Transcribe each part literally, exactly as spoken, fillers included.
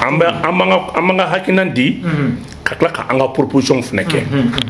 an bɛ an b'an ka hakilina di ka tila ka an ka proposition fana kɛ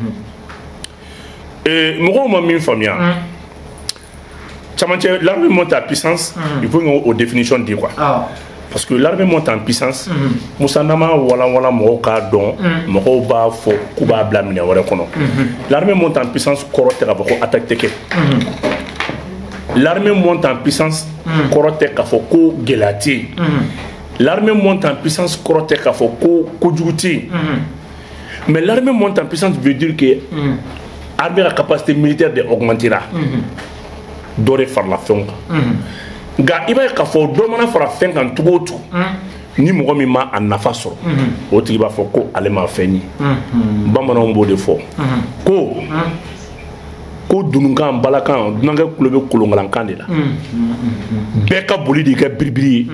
mɔgɔw ma min faamuya camancɛ l'armée monte en puissance il faut une définition di quoi parce que l'armée monte en puissance Musa nama wala wala mɔgɔw k'a dɔn mɔgɔw b'a fɔ k'u b'a bila minɛ wɛrɛ kɔnɔ l'armée monte en puissance kɔrɔ tɛ k'a fɔ ko attaque tɛ kɛ l'armée monte en puissance kɔrɔ tɛ k'a fɔ ko gɛlɛya tɛ yen l'armée monte en puissance kɔrɔ tɛ k'a fɔ ko kojugu tɛ yen mais l'armée monte en puissance veut dire que armée ka capacité militaire de augmentera dɔ de farala fɛnw kan nka i b'a ye k'a fɔ dɔ mana fara fɛn kan cogo o cogo ni mɔgɔ min ma a nafa sɔrɔ o tigi b'a fɔ ko ale ma fɛn ye bamananw b'o de fɔ ko ko dununkan balakan dunankɛ tulo bɛ kolonkalankan de la bɛɛ ka boli de kɛ biribiri ye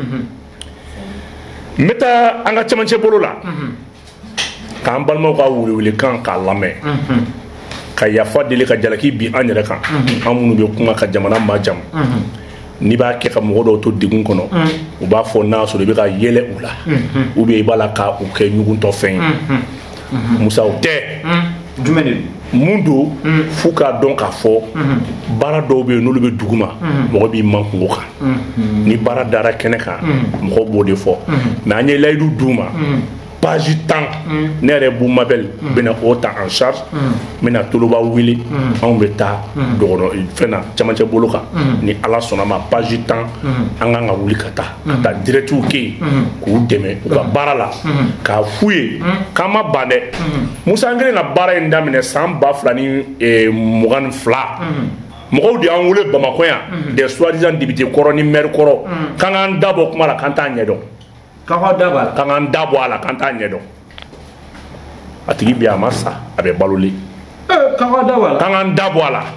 n bɛ taa an ka cɛmancɛ bolo la k'an balimaw ka welewelekan k'a lamɛn ka yafa deli ka jalaki bi an yɛrɛ kan an minnu bɛ kuma ka jamana majamu n'i b'a kɛ ka mɔgɔ dɔw to degun kɔnɔ u b'a fɔ n'a sɔrɔ i bɛ ka yɛlɛ u la ou bien i b'a la ka u kɛ ɲugutɔ fɛn ye Musa o tɛ jumɛn de don mun don f'u k'a dɔn k'a fɔ baara dɔw bɛ yen n'olu bɛ dugu ma mɔgɔ b'i man kungo kan ni baara dara kɛnɛ kan mɔgɔ b'o de fɔ mais an ye layidu d'u ma page tan ne yɛrɛ b'u mabɛl bɛna o ta en charge n bɛna toloba wele anw bɛ taa dɔgɔnɔ fɛn na camancɛ bolo kan ni ala sɔnna ma page tan an kan ka wuli ka taa ka taa directiw kɛ yen k'u dɛmɛ u ka baara la k'a f'u ye k'an ma ban dɛ Musa an kɛlen ka baara in daminɛ san ba fila ni mugan ni fila mɔgɔw de y'an wele Bamakɔ yan des soi-disant députés kɔrɔ ni maire kɔrɔ k'an k'an dabɔ kuma la k'an t'a ɲɛdɔn k'an k'an da bɔ a la k'an t'a ɲɛdɔn a tigi bi a ma sa a bɛ balolen k'an k'an da bɔ a la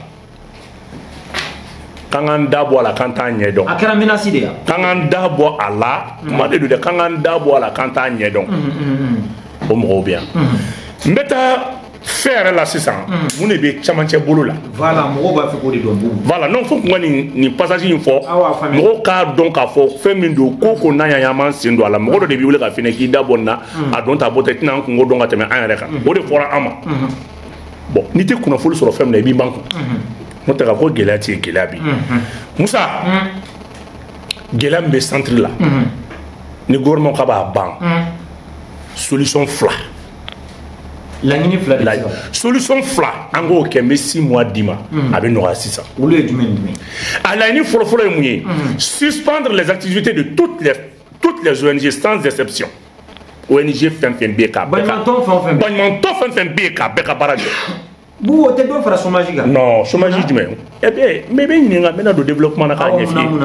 k'an k'an da bɔ a la k'an t'a ɲɛdɔn a kɛra menace de ye k'an k'an da bɔ a la kuma de don dɛ k'an k'an da bɔ a la k'an t'a ɲɛdɔn o mɔgɔw bɛ yan n bɛ taa fɛn yɛrɛ la sisan mun de bɛ camancɛ bolo la voilà mɔgɔw b'a fɛ k'o de dɔn voilà non fo kuma nin nin passage in fɔ mɔgɔw k'a dɔn k'a fɔ fɛn min don ko ko n'an y'an y'an sen don a la mɔgɔ dɔ de b'i wele ka fɛnɛ k'i da bɔ nin na a dɔn ta bɔ tɛ tɛna an kungo dɔn ka tɛmɛ an yɛrɛ kan o de fɔra an ma bon n'i tɛ kunnafoni sɔrɔ fɛn min na i b'i ban kun n'o tɛ ka ko gɛlɛya tɛ yen gɛlɛya bɛ yen Musa gɛlɛya min bɛ centre la ni gouvernement ka b'a ban solution fila laɲini fila de la solution fila an k'o kɛ n bɛ six mois d'i ma a bɛ nɔgɔya sisan olu ye jumɛn ni jumɛn a laɲini fɔlɔfɔlɔ ye mun ye suspendre les activités de toutes les toutes les O N G sans exception O N G fɛn fɛn bɛ yen k'a bɛɛ ka baɲumankɛ fɛn fɛn baɲumankɛ fɛn fɛn bɛ yen k'a bɛɛ ka baara kɛ bu o tɛ dɔ fara chômage kan non chômage jumɛn eh bien mais bɛ ɲininka n bɛna don développement na k'a ɲɛf'i ye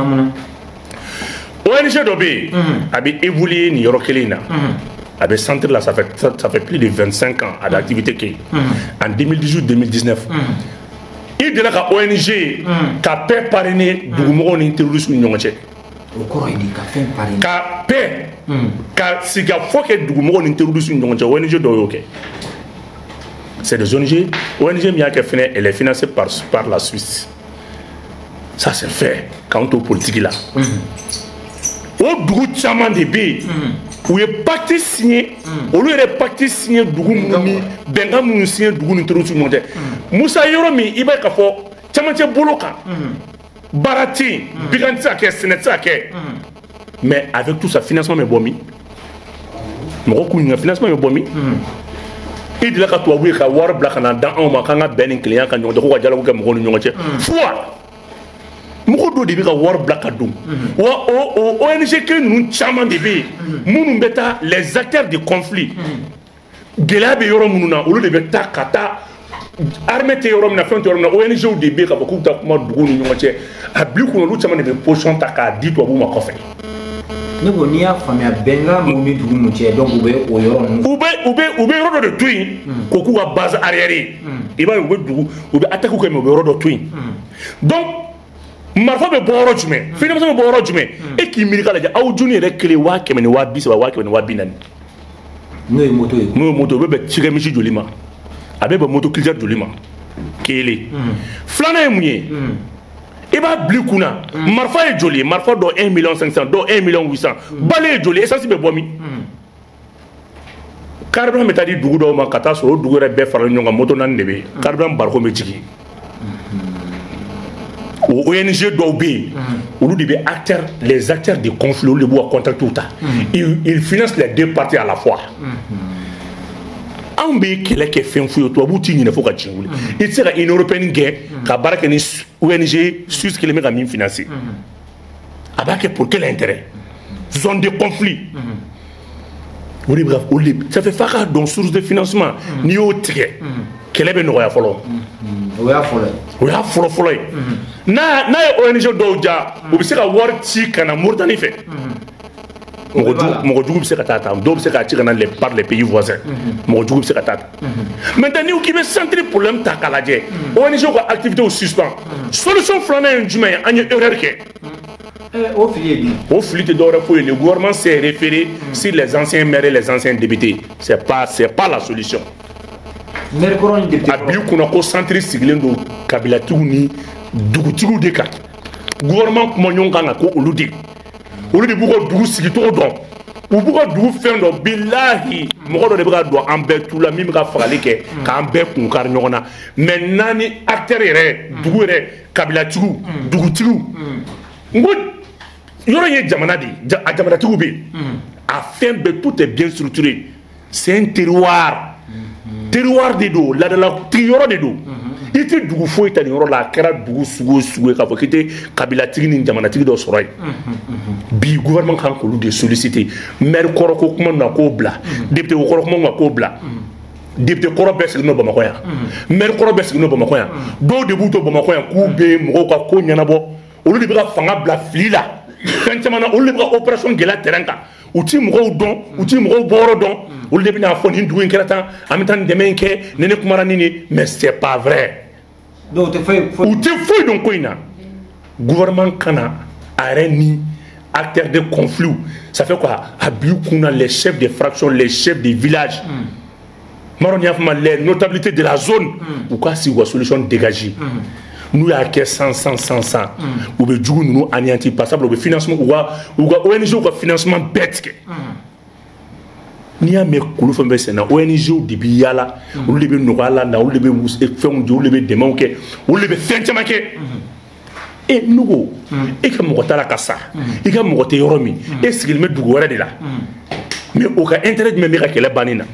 O N G dɔ bɛ yen a bɛ évoluer nin yɔrɔ kelen in na a bɛ centre là ça fait ça fait plus de vingt-cinq ans à l'activité kɛ en deux mille dix-huit deux mille dix-neuf i delila ka O N G ka paix parrainer dugumɔgɔw ni terroristes ni ɲɔgɔn cɛ o kɔrɔ ye di ka fɛn parrainer ka paix ka sigikafɔ kɛ dugumɔgɔw ni terroristes ni ɲɔgɔn cɛ O N G dɔw y'o kɛ c'est des O N G O N G min y'a kɛ fɛnɛ elle est financée par par la Suisse ça c'est fait k'an to politique la o dugu caman de bɛ yen u ye pacte signé olu yɛrɛ pacte signé dugu minnu ni bɛnkan minnu signé dugu ni terroristes ni ɲɔgɔn cɛ Musa yɔrɔ min i b'a ye k'a fɔ camancɛ bolo kan baara tɛ yen bigan tɛ se ka kɛ sɛnɛ tɛ se ka kɛ mais avec tout ça financement bɛ bɔ min mɔgɔ k'u ɲininka financement bɛ bɔ min i delila ka tubabu ye ka wari bila ka na da anw ma k'an ka bɛn ni kelenya kan ɲɔgɔn cɛ ko ka dialogue kɛ mɔgɔw ni ɲɔgɔn cɛ fois mɔgɔ dɔw de bɛ ka wari bila ka don wa o O N G kelen ninnu caman de bɛ yen minnu bɛ taa les acteurs de conflit gɛlɛya bɛ yɔrɔ minnu na olu de bɛ taa ka taa armée tɛ yɔrɔ min na fɛn tɛ yɔrɔ min na O N G de bɛ yen k'a fɔ k'u bɛ taa kuma dugu ni ɲɔgɔn cɛ a bila u kunna olu caman de bɛ position ta k'a di tubabuw ma kɔfɛ. ne ko n'i y'a faamuya bɛnkan mun bɛ dugu mun cɛ donc u bɛ o yɔrɔ ninnu. u bɛ u bɛ u bɛ yɔrɔ dɔ de to yen k'o k'u ka base arrière ye i b'a ye u bɛ dugu u bɛ attaque kɛ mais u bɛ yɔrɔ dɔ to yen donc. marifa bɛ bɔ yɔrɔ jumɛn financement bɛ bɔ yɔrɔ jumɛn e k'i miiri k'a lajɛ aw joli yɛrɛ kelen waa kɛmɛ ni waa bi saba waa kɛmɛ ni waa bi naani n'o ye moto ye n'o ye moto o bɛ bɛn cikɛ misi joli ma a bɛ bɛn moto kilisa joli ma kelen filanan ye mun ye i b'a bila i kunna marifa ye joli ye marifa dɔ un million cinq cent dɔ un million huit cent bale ye joli essence bɛ bɔ min carburant bɛ taa di dugu dɔw ma ka taa sɔrɔ o dugu yɛrɛ bɛɛ faralen ɲɔgɔn kan moto naani de bɛ yen carburant bariko bɛ jigin o O N G dɔw bɛ yen olu de bɛ acteurs les acteurs de conflit olu de b'u ka contacts ta ils ils financent les deux parties à la fois anw bɛ kɛlɛ kɛ fɛn fu ye tubabuw t'i ɲinɛ fo ka tiɲɛ wuli i tɛ se ka Union européenne gɛn ka baara kɛ ni O N G Suisse kelen bɛ ka min financer a b'a kɛ pour quel intérêt zone de conflit o de bɛ ka o de ça fait f'a k'a dɔn source de financement n'i y'o tigɛ kɛlɛ bɛ nɔgɔya fɔlɔ o y'a fɔlɔ ye o y'a fɔlɔ fɔlɔ ye n'a n'a ye O N G dɔw ja u bɛ se ka wari ci ka na Moritani fɛ mɔgɔ jugu bɛ se ka taa ta dɔw bɛ se k'a ci ka na les par les pays voisins mɔgɔ jugu bɛ se ka taa ta maintenant n'i ko k'i bɛ centre problème ta k'a lajɛ O N G ka activités suspend solution filanan ye jumɛn ye an ye erreur kɛ o fili ye bi o fili tɛ dɔwɛrɛ foyi ye le gouvernement s'est référé sur les anciens maires et les anciens députés c'est pas c'est pas la solution maire kɔrɔ ni député a b'i kunna ko centre sigilen don kabilatigiw ni dugutigiw de kan gouvernement kuma ɲɔgɔn kan ka ko olu de olu de b'u ka dugu sigicogo dɔn u b'u ka dugu fɛn dɔn bilahi mɔgɔ dɔ de bɛ ka don an bɛɛ tu la min bɛ ka fagali kɛ k'an bɛɛ kun kari ɲɔgɔn na maintenant ni acteur yɛrɛ dugu yɛrɛ kabilatigiw dugutigiw n ko yɔrɔ ye jamana de ye a jamanatigiw bɛ yen a fɛn bɛɛ tout est bien structuré c'est un terroir terroir de don laadalatigi yɔrɔ de don i tɛ dugu foyi ta nin yɔrɔ la a kɛra dugu sugu o sugu ye k'a fɔ k'i tɛ kabilatigi ni jamanatigi dɔ sɔrɔ yen bi gouvernement kan k'olu de solliciter maire kɔrɔ ko kuma na k'o bila député kɔrɔ kuma na k'o bila député kɔrɔ bɛɛ sigilen don Bamakɔ yan maire kɔrɔ bɛɛ sigilen don Bamakɔ yan dɔw de b'u to Bamakɔ yan k'u bɛ mɔgɔw ka ko ɲɛnabɔ olu de bɛ ka fanga bila fili la fɛn caman na olu de bɛ ka opération gɛlɛya terrain kan u ti mɔgɔw dɔn u ti mɔgɔw bɔyɔrɔ dɔn olu de bɛna fɔ nin dugu in kɛra tan an bɛ taa nin dɛmɛ in kɛ ni ne kumara nin nin mais c'est pas vrai donc u tɛ foyi foyi u tɛ foyi dɔn ko in na gouvernement kana a yɛrɛ ni acteurs de conflit ça fait quoi a b'i kunna les chefs de fraction les chefs de village Maron y'a fama les notabilités de la zone u ka sigi u ka solution dégager n'u y'a kɛ san san san san u bɛ jugu ninnu anéanti par exemple u bɛ financement u ka u ka O N G u ka financement bɛɛ tigɛ n'i y'a mɛn kulu fɛn bɛɛ senna O N G de bɛ yaala olu de bɛ nɔgɔya la na olu de bɛ fɛnw di olu de bɛ dɛmɛw kɛ olu de bɛ fɛn caman kɛ e nugu e ka mɔgɔ t'a la ka sa i ka mɔgɔ tɛ yɔrɔ min e sigilen bɛ dugu wɛrɛ de la mais o ka intérêt jumɛn bɛ ka kɛlɛ banni na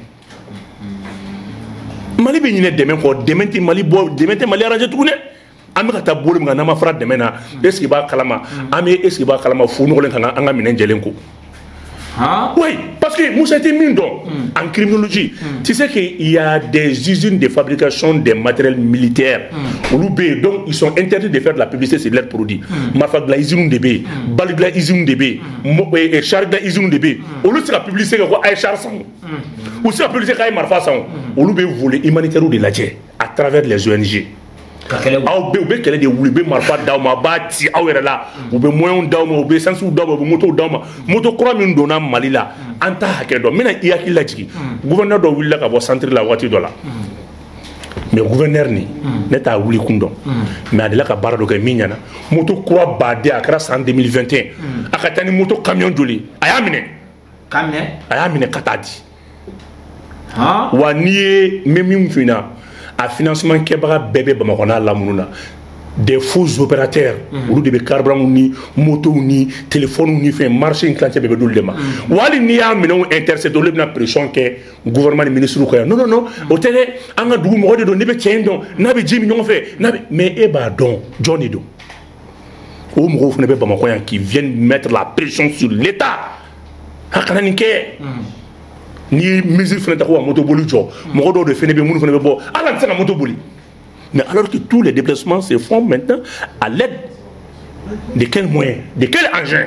Mali bɛ ɲinɛ dɛmɛ kɔ dɛmɛ tɛ Mali bɔ dɛmɛ tɛ Mali arranger tuguni an bɛ ka taa bolo min kan n'an ma fara dɛmɛ na est ce que i b'a kalama an bɛ est ce que i b'a kalama fu nɔgɔlen kan an ka minɛn jɛlen ko oui parce que Moussa tɛ min dɔn en criminologie tu sais qu'il y a des usines de fabrication des matériels militaires olu bɛ yen donc ils sont interdits de faire de la publicité sur leurs produits marifa dilan usine de bɛ yen bali dilan usine de bɛ yen char dilan usine de bɛ yen olu tɛ se ka publicité kɛ ko a ye char san u tɛ se ka publicité k'a ye marifa san olu bɛ volet humanitaire de lajɛ à travers les O N G aw bɛ u bɛ kɛlɛ de wuli u bɛ marifa d'aw ma a b'a ci aw yɛrɛ la u bɛ moyens d'aw ma u bɛ essence d'aw ma u bɛ moto d'aw ma moto kura min donna Mali la an t'a hakɛ dɔn n bɛna i hakili lajigin gouverneur dɔ wulila ka bɔ centre la waati dɔ la mais gouverneur nin ne t'a wuli kun dɔn mais a delila ka baara dɔ kɛ min ɲɛna moto kura baden a kɛra san deux mille vingt et un a ka taa ni moto camion joli a y'a minɛ a y'a minɛ ka taa di wa n'i ye n bɛ min f'i ɲɛna a financement kɛbaga bɛɛ bɛ Bamakɔ n'a lamunu na des faux opérateurs olu de bɛ carburant ni motow ni téléphone ni fɛn marché in tilancɛ bɛɛ bɛ d'olu de ma wali n'i y'a minɛnw intercepté olu bɛna pression kɛ gouvernement ni ministre kan non non non o tɛ dɛ an ka dugu mɔgɔ de don ne bɛ cɛ in dɔn n'a bɛ ji min ɲɔgɔn fɛ n'a bɛ mais e b'a dɔn jɔn de don o mɔgɔw fana bɛ Bamakɔ yan qui viennent mettre la pression sur l'État a kana nin kɛ ni mesure fana ta ko ka motoboli jɔ mɔgɔ dɔw de fana bɛ minnu fana bɛ bɔ ala tɛ se ka motoboli mais alors que tous les déplacements se font maintenant à l'aide de quels moyens de quel engin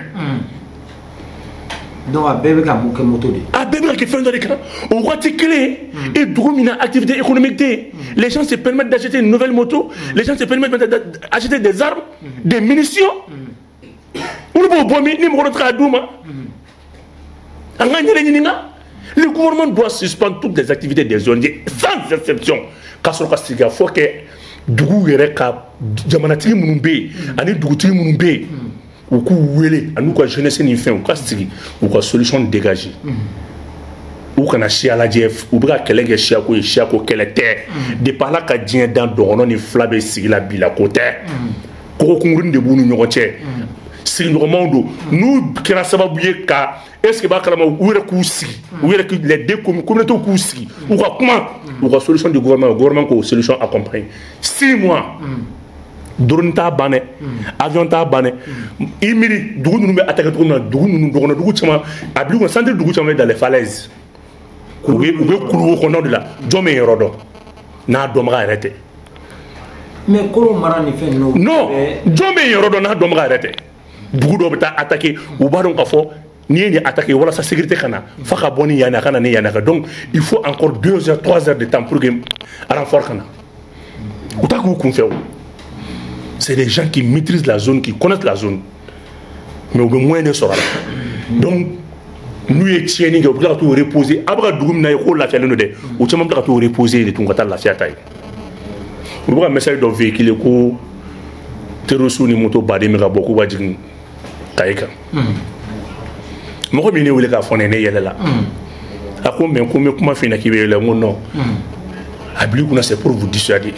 donc a bɛɛ bɛ ka mun kɛ moto de a bɛɛ bɛ ka kɛ fɛn dɔ de kan o waati kelen et dugu min na activité économique tɛ yen les gens se permettent d'acheter une nouvelle moto les gens se permettent d'acheter des armes des munitions olu b'o bɔ min ni mɔgɔ dɔ tɛ k'a d'u ma an ka n yɛrɛ ɲininka. Le gouvernement doit suspendre toutes les activités des O N G sans exception. K'a sɔrɔ ka sigi ka fɔ kɛ dugu yɛrɛ ka jamanatigi minnu bɛ yen ani dugutigi minnu bɛ yen u k'u wele ani u ka jeunesse ni fɛn u ka sigi u ka solution dégager. u kana siya lajɛ u bɛ ka kɛlɛ kɛ siyako ye siyako kɛlɛ tɛ de par là ka diɲɛ dan dɔgɔnɔ ni fila bɛ sigi la bi la ko tɛ kɔgɔ kunkurunin de b'u ni ɲɔgɔn cɛ sigiɲɔgɔnmaw don n'u kɛra sababu ye ka est ce que b'a kalama u yɛrɛ k'u sigi u yɛrɛ les deux communautés k'u sigi u ka kuma u ka solution du gouvernement le gouvernement k'o solution accompagne six mois drone t'a ban dɛ avion t'a ban dɛ i miiri dugu ninnu bɛ attaquer cogo min na dugu ninnu dɔgɔnɔ dugu caman a bi kɔnɔ centre dugu caman bɛ dans les falaises u bɛ u bɛ kuluwo kɔnɔnaw de la jɔn bɛ yɔrɔ dɔn n'a dɔnbaga yɛrɛ tɛ. mais kolo mara ni fɛn ninnu. non jɔn bɛ yɔrɔ dɔn n'a dɔnbaga yɛrɛ tɛ dugu dɔw bɛ taa attaquer u b'a dɔn k'a fɔ n'i ye nin attaquer walasa sécurité ka na fa ka bɔ ni yan a ka na ni yan kan donc il faut encore deux heures trois heures de temps pour que renfort ka na u t'a k'u kunfɛ o. C'est des gens qui maîtrisent la zone, qui connaissent la zone. Mais au moins de sera là. Donc, nous étions nous devons tout reposer. Après nous nous avons la fière de nous. Nous devons tout reposer de tout côté la fière taille. Nous avons un message de véhicule que terroristes ni moto badé mais beaucoup va dire taïka. Moi je voulais faire fond né yelle là. À quoi mais comment comment finir qui veut le mon non. Abli qu'on a c'est pour vous dissuader.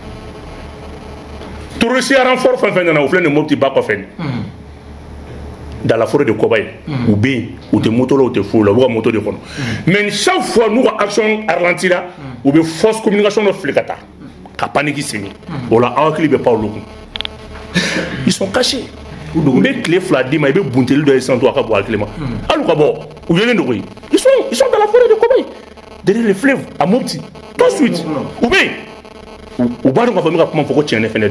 Touristes à renfort fin fin dans au plein de mobti bas fin dans la forêt de Kobaye ou bien ou des motos là ou des fous là ou des motos de kono mais chaque fois nous action ralentir là ou bien force communication de flécata ka panique sini ou là en clip pas au ils sont cachés mais clé fladi mais be buntel de cent trois ka boire clément alou ka bo ou yele ndoyi ils sont ils sont dans la forêt de Kobaye derrière les fleuves à mobti tout de suite ou bien ou ba donc famille comment faut que tienne fenêtre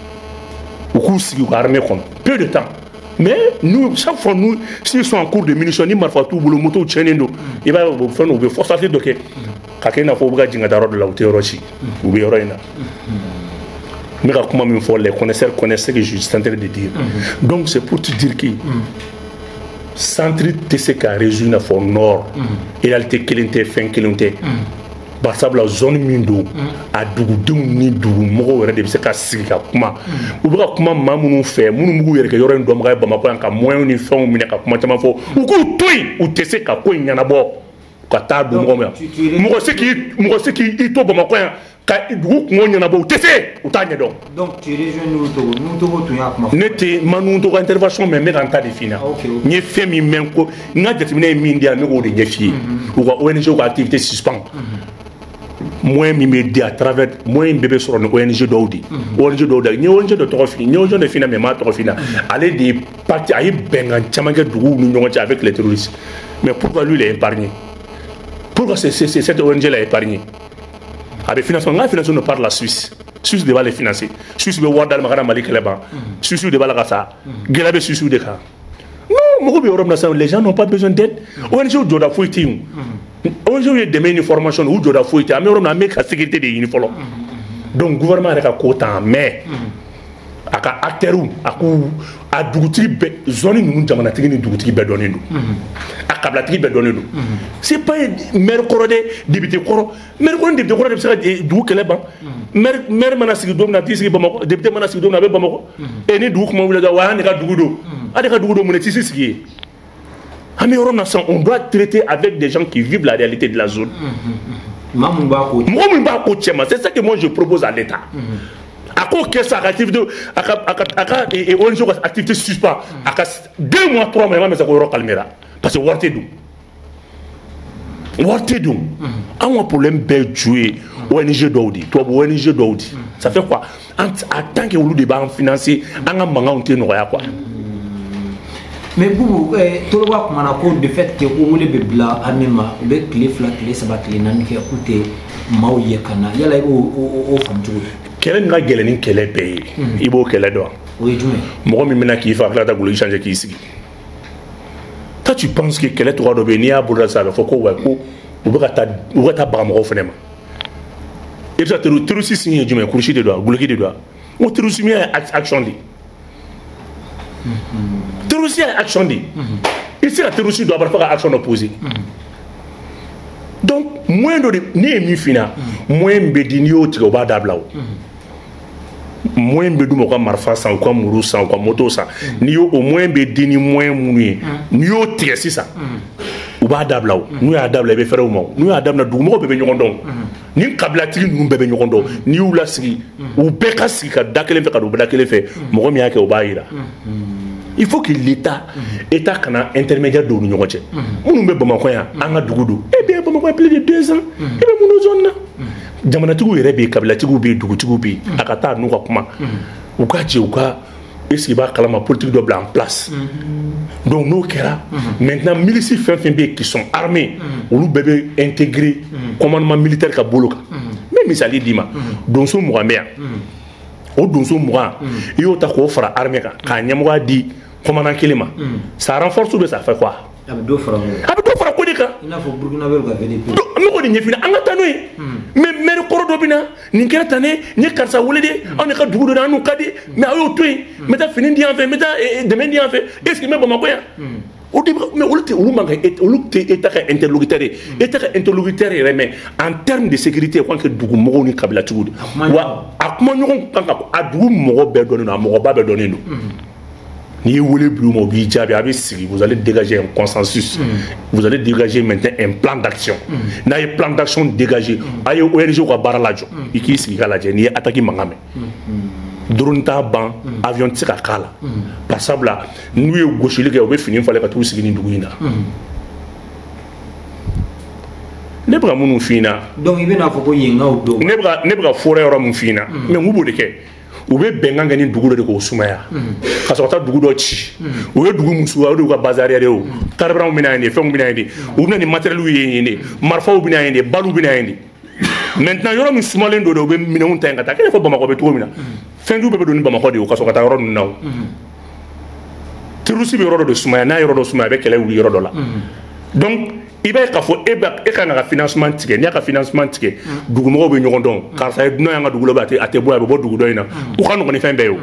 au cours de l'armée, peu de temps. Mais nous, chaque fois, nous, s'ils sont en cours de munitions, ni parfois tout le moto tient nous. Il va faire nous forcer de que quelqu'un n'a pas besoin de de la hauteur aussi. Ou bien rien. Mais comment il faut les connaisseurs connaissent ce que je suis en train de dire. Donc c'est pour te dire que centre T C K résume la forme nord. Il a été qu'il était fin qu'il était. Parce que la zone mindo a dugudenw ni dugu mɔgɔw yɛrɛ de bɛ se ka sigi ka kuma u bɛ ka kuma maa minnu fɛ minnu b'u yɛrɛ kɛ yɔrɔ in dɔnbaga ye Bamakɔ yan ka moyens ni fɛnw minɛ ka kuma caman fɔ u k'u to yen u tɛ se ka ko in ɲɛnabɔ ka taa don mɔgɔ min mɔgɔ se k'i mɔgɔ se k'i to Bamakɔ yan ka dugu kungo ɲɛnabɔ u tɛ se u t'a ɲɛdɔn. donc tu rejoins Nuhutogo Nuhutogo tun y'a kuma fɔ. ne tɛ ma Nuhutogo intervention mɛ n bɛ ka n ta de f'i ɲɛna n ye fɛn min mɛn ko n ka jateminɛ ye min di yan n bɛ k'o de ɲɛf'i ye u ka O N G ka activité suspend. Moi, je me dis à travers moi, je bébé sur une O N G d'Audi. O N G d'Audi. Ni O N G de Torofini, ni O N G de Fina, mais ma Torofina. Aller des partis, aller bengan, tchamangue d'où nous n'avons pas avec les terroristes. Mais pourquoi lui, il est épargné? Pourquoi c'est cette O N G l'a épargné? Avec financement, la financement ne parle la Suisse. Suisse devait les financer. Suisse devait voir dans le Magana Mali Keleba. Suisse devait la Gassa. Gelabe Suisse de Ka. Non, les gens n'ont pas besoin d'aide. O N G ou Joda Fouiti. O N G est des informations ou Joda Fouiti. Mais on a mis la sécurité des uniformes. Donc, le gouvernement a quota, mais a ka acteur a ku a dugutigi bɛ zone ninnu jamanatigi ni dugutigi bɛɛ dɔnnen don a kabilatigi bɛɛ dɔnnen don c'est pas maire kɔrɔ dɛ député kɔrɔ maire kɔrɔ ni député kɔrɔ de bɛ se ka dugu kɛlɛ ban maire maire mana sigi don min na a t'i sigi Bamakɔ député mana sigi don min na a bɛ Bamakɔ et ni dugu kuma wuli dɔrɔn wa y'an de ka dugu don a de ka dugu don mun na i t'i sigi yen an bɛ yɔrɔ min na sisan on doit traiter avec des gens qui vivent la réalité de la zone mɔgɔ min b'a ko mɔgɔ min b'a ko cɛ ma c'est ça que moi je propose à l'État. À quoi que ça activité à à et O N G activité suspend à deux mois trois mois mais ça va calmer parce que warté dou warté dou un problème bel joué O N G d'Audi toi O N G d'Audi ça fait quoi en tant que vous débat financier en manga on tient quoi mais Boubou tout le monde a cause de fait que vous voulez bla anima avec les flaques les sabat les nan qui écouter maouye kana yala o o fam tugo kɛlɛ min ka gɛlɛn ni kɛlɛ bɛɛ ye i b'o kɛlɛ dɔn mɔgɔ min bɛna k'i fa tila ta golo changer k'i sigi toi tu penses que kɛlɛ tɔgɔ dɔ bɛ yen n'i y'a boloda sisan a bɛ fɔ ko wa ko u bɛ ka taa u bɛ ka taa baga mɔgɔw fana ma i bɛ se ka terroriste sin ye jumɛn kurusi de don wa guloki de don wa o terroriste min ye action de terroriste ye action de i tɛ se ka terroriste don a b'a fɔ ka action dɔ poser donc moyen dɔ de ne ye min f'i ɲɛna moyen bɛ di n'i y'o tigɛ o b'a dabila o moyen bɛ d'u ma u ka marifa san u ka muru san u ka moto san n'i y'o o moyen bɛ di ni moyen minnu ye n'i y'o tigɛ sisan u b'a dabila o n'u y'a dabila i bɛ fɛrɛ u ma n'u y'a dabila dugumɔgɔw bɛɛ bɛ ɲɔgɔn dɔn ni kabilatigi ninnu bɛɛ bɛ ɲɔgɔn dɔn n'i y'u lasigi u bɛɛ ka sigi ka da kelen fɛ ka don da kelen fɛ mɔgɔ min y'a kɛ o b'a yira il faut que l'État État kana intermédiaire dɔw ni ɲɔgɔn cɛ minnu bɛ Bamakɔ yan an ka dugu don e bɛ Bamakɔ plus de deux ans e bɛ mun zone na jamanatigiw yɛrɛ bɛ yen kabilatigiw bɛ yen dugutigiw bɛ yen a ka taa n'u ka kuma u ka jɛ u ka est-ce qu'il b'a kalama politique dɔ bila en place donc n'o kɛra maintenant milices fɛn fɛn bɛ yen qui sont armés olu bɛɛ bɛ intégrer commandement militaire ka bolo kan n bɛ misali d'i ma donso mugan bɛ yan o donso mugan i y'o ta k'o fara armée kan k'a ɲɛmɔgɔya di commandant kelen ma ça renforce ou bien ça fait quoi a bɛ dɔ fara a bɛ dɔ fara ko de kan i n'a fɔ Burkinabé ka V D P ne ko nin ɲɛfina an ka taa n'o ye mais maire kɔrɔ dɔ bɛ na nin kɛra tan ne n ye karisa wele de aw ne ka dugu dɔ de an n'u ka di mais a y'o to yen n bɛ taa fini di yan fɛ n bɛ taa dɛmɛ di yan fɛ est ce que n bɛ Bamakɔ yan o de mais olu tɛ olu man ka olu tɛ État ka interlocuteur ye État ka interlocuteur yɛrɛ mais en termes de sécurité ko que dugumɔgɔw ni kabilatigiw de wa a kuma ɲɔgɔn kan ka a dugu mɔgɔ bɛɛ dɔnnen don a mɔgɔba bɛɛ dɔnnen don n'i ye wele bila u ma u b'i jaabi a bɛ sigi vous allez dégager un consensus vous allez dégager maintenant un plan d'action n'a ye plan d'action dégagé a ye O N G ka baara lajɔ i k'i sigi ka lajɛ n'i ye attaque mankan mɛn drone t'a ban avion tɛ se ka k'a la par sabula n'u ye gosili kɛ u bɛ fini falen ka t'u sigi nin dugu in na ne bɛ ka minnu f'i ɲɛna donc i bɛna fɔ ko yenkaw don ne bɛ ka ne bɛ ka fɔrɛ yɔrɔ min f'i ɲɛna mais n k'u b'o de kɛ u bɛ bɛnkan kɛ ni dugu dɔ de k'o sumaya ka sɔrɔ ka taa dugu dɔ ci u ye dugu min suya o de y'u ka bazar yɛrɛ ye o carburant bɛ na yen de fɛnw bɛ na yen de u bɛ na ni matériel ye yen de marifaw bɛ na yen de baluw bɛ na yen de maintenant yɔrɔ min sumalen don de u bɛ minɛnw ta yen ka taa k'e fɔ Bamakɔ bɛ cogo min na fɛnjugu bɛɛ bɛ don ni Bamakɔ de ye o ka sɔrɔ ka taa yɔrɔ ninnu na o terroriste bɛ yɔrɔ dɔ de sumaya n'a yɔrɔ dɔ sumaya a bɛ kɛlɛ wuli yɔrɔ dɔ la donc i b'a ye k'a fɔ e bɛ e kan ka financement tigɛ n'i y'a ka financement tigɛ dugumɔgɔw bɛ ɲɔgɔn dɔn karisa ye dunan y'an ka dugu la a tɛ bɔ a bɛ bɔ dugu dɔ in na u ka nɔgɔn ni fɛn bɛɛ ye o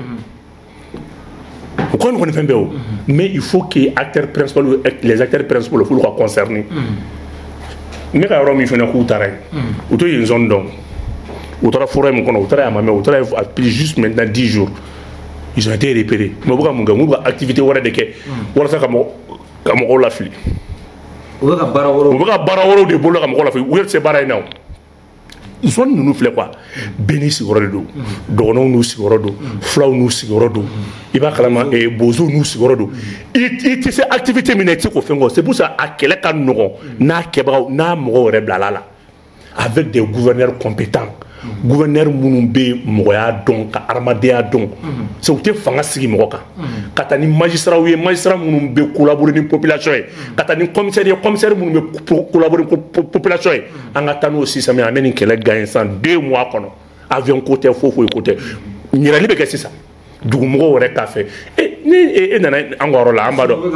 u ka nɔgɔn ni fɛn bɛɛ ye o mais il faut que acteurs principaux les acteurs principaux f'olu ka concerner ne ka yɔrɔ min fana k'u taara yen u to yen zone dɔn u taara forêt min kɔnɔ u taara yen a ma mɛn u taara yen a plus juste maintenant dix jours ils ont été repérés mais u bɛ ka mun kɛ u b'u ka activité wɛrɛ de kɛ walasa ka mɔgɔ ka mɔgɔw lafili u bɛ ka baara wɛrɛw u bɛ ka baara wɛrɛw de bolo ka mɔgɔw lafili u yɛrɛ tɛ se baara in na o zone ninnu filɛ quoi bɛɛ n'i sigiyɔrɔ de don dɔgɔnɔw n'u sigiyɔrɔ don fulaw n'u sigiyɔrɔ don i b'a kalama bozow n'u sigiyɔrɔ don i tɛ se activité min na i tɛ se k'o fɛn kɔ c'est pour ça a kɛlɛ ka nɔgɔn n'a kɛbagaw n'a mɔgɔw yɛrɛ bilala la avec des gouverneurs compétents gouverneur minnu bɛ mɔgɔya dɔn ka adamadenya dɔn c'est u tɛ fanga sigi mɔgɔ kan ka taa ni magistrats ye magistrats minnu bɛ collaborer ni population ye ka taa ni commissaires ye commissaires minnu bɛ collaborer ni population ye an ka taa n'o système ye an bɛ nin kɛlɛ gagner san deux mois kɔnɔ avion ko tɛ foyi foyi ko tɛ ɲininkali bɛ kɛ sisan dugumɔgɔw yɛrɛ k'a fɛ e ni e nana an ka yɔrɔ la an b'a dɔn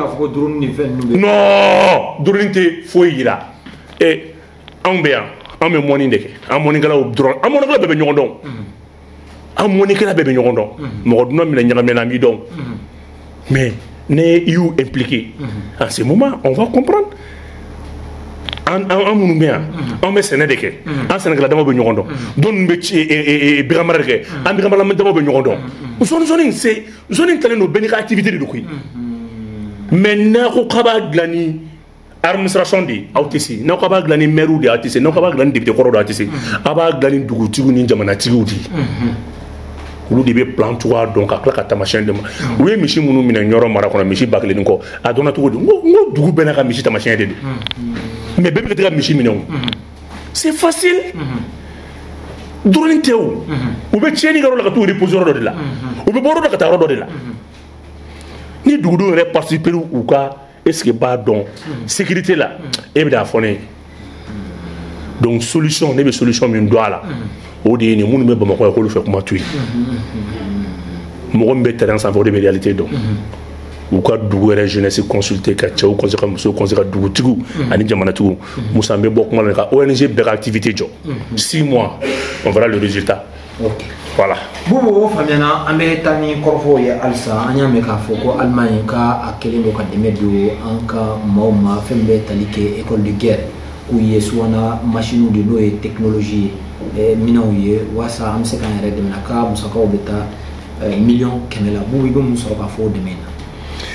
non drone tɛ foyi yira e anw bɛ yan an bɛ mɔni de kɛ an mɔnikɛlaw dɔrɔn an mɔnikɛla bɛɛ bɛ ɲɔgɔn dɔn an mɔnikɛla bɛɛ bɛ ɲɔgɔn dɔn mɔgɔ dunan minɛ ɲagamina an b'i dɔn mais ne y'u impliqué en ce moment on va comprendre an an minnu bɛ yan an bɛ sɛnɛ de kɛ an sɛnɛkɛla dama bɛ ɲɔgɔn dɔn dɔw ninnu bɛ bigamara de kɛ an bigamara dama bɛ ɲɔgɔn dɔn zone zone in c'est zone in talen don bɛɛ n'i ka activité de don koyi mais n'a ko k'a b'a dilan ni administration de aw tɛ se n'aw ka b'a dilan ni maire de aw tɛ se n'aw ka b'a dilan ni député kɔrɔ de aw tɛ se aw b'a dilan ni dugutigiw ni jamanatigiw de olu de bɛ plan cogoya dɔn ka tila ka taamasiyɛn de ma u ye misi minnu minɛ ɲɔrɔ mara kɔnɔ misi ba kelen kɔ a dɔnna cogo di n ko n ko dugu bɛɛ n'a ka misi taamasiyɛn de don mais bɛɛ bɛ ka misi minɛ o c'est facile drone tɛ o u bɛ tiɲɛni kɛ yɔrɔ la ka t'u reposer yɔrɔ dɔ de la u bɛ bɔ yɔrɔ dɔ ka taa yɔrɔ dɔ de la ni dugudenw yɛrɛ participer u ka est-ce que b'a dɔn sécurité la e bɛ n'a fɔ ne ye donc solution ne bɛ solution min dɔn a la o de ye nin minnu bɛ Bamakɔ yan k'olu fɛ kuma to yen mɔgɔ min bɛ terrain sanfɛ o de bɛ réalité dɔn u ka dugu yɛrɛ jeunesse consulter ka cɛw conseil ka musow conseil ka dugutigiw ani jamanatigiw Musa n bɛ bɔ kuma la ka O N G bɛɛ ka activité jɔ six mois on verra le résultat. Okay. Voilà. Bubu o famiyana an bɛ taa ni kɔrɔfɔw ye halisa an y'a mɛn k'a fɔ ko Allemagne ka a kɛlen don ka dɛmɛ don an ka maaw ma fɛn bɛ tali kɛ école de guerre k'u ye subahana machines de n'o ye technologie ye minɛnw ye walasa an bɛ se k'an yɛrɛ dɛmɛ a ka musakaw bɛ taa miliyɔn kɛmɛ la Bubu i bɛ mun sɔrɔ k'a fɔ o dɛmɛ in na.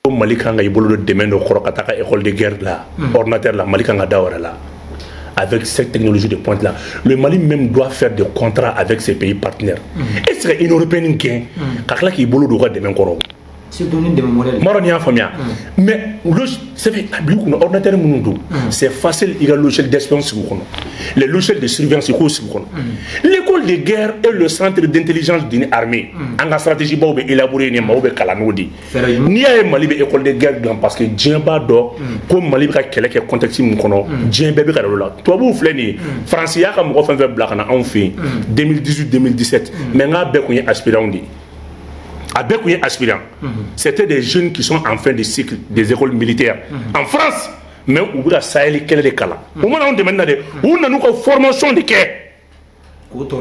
Mali kanga i bolo demain de korokata école de guerre là ordinateur là Mali kanga dawara là avec cette technologie de pointe là le Mali même doit faire des contrats avec ses pays partenaires et c'est une européenne gain kakla ki bolo do demain koro c'est donné des modèles Maronia famia mais le c'est fait un ordinateur mundo c'est facile il y a le logiciel d'espionnage les logiciels de surveillance l'école de guerre est le centre d'intelligence d'une armée en la stratégie ba be élaborer ni ma be kalanodi ni ay Mali be école de guerre parce que djemba do ko Mali ka kele ke contexte mu kono djembe be ka la to bu fleni France ya ka mo fa fe black na en fin deux mille dix-huit deux mille dix-sept mais nga be ko aspirant di avec les aspirants, c'était des jeunes qui sont en fin de cycle des écoles militaires en France, mais où la Sahel quel est le cas là. Au moment où on demande où on a une formation de quai. Donc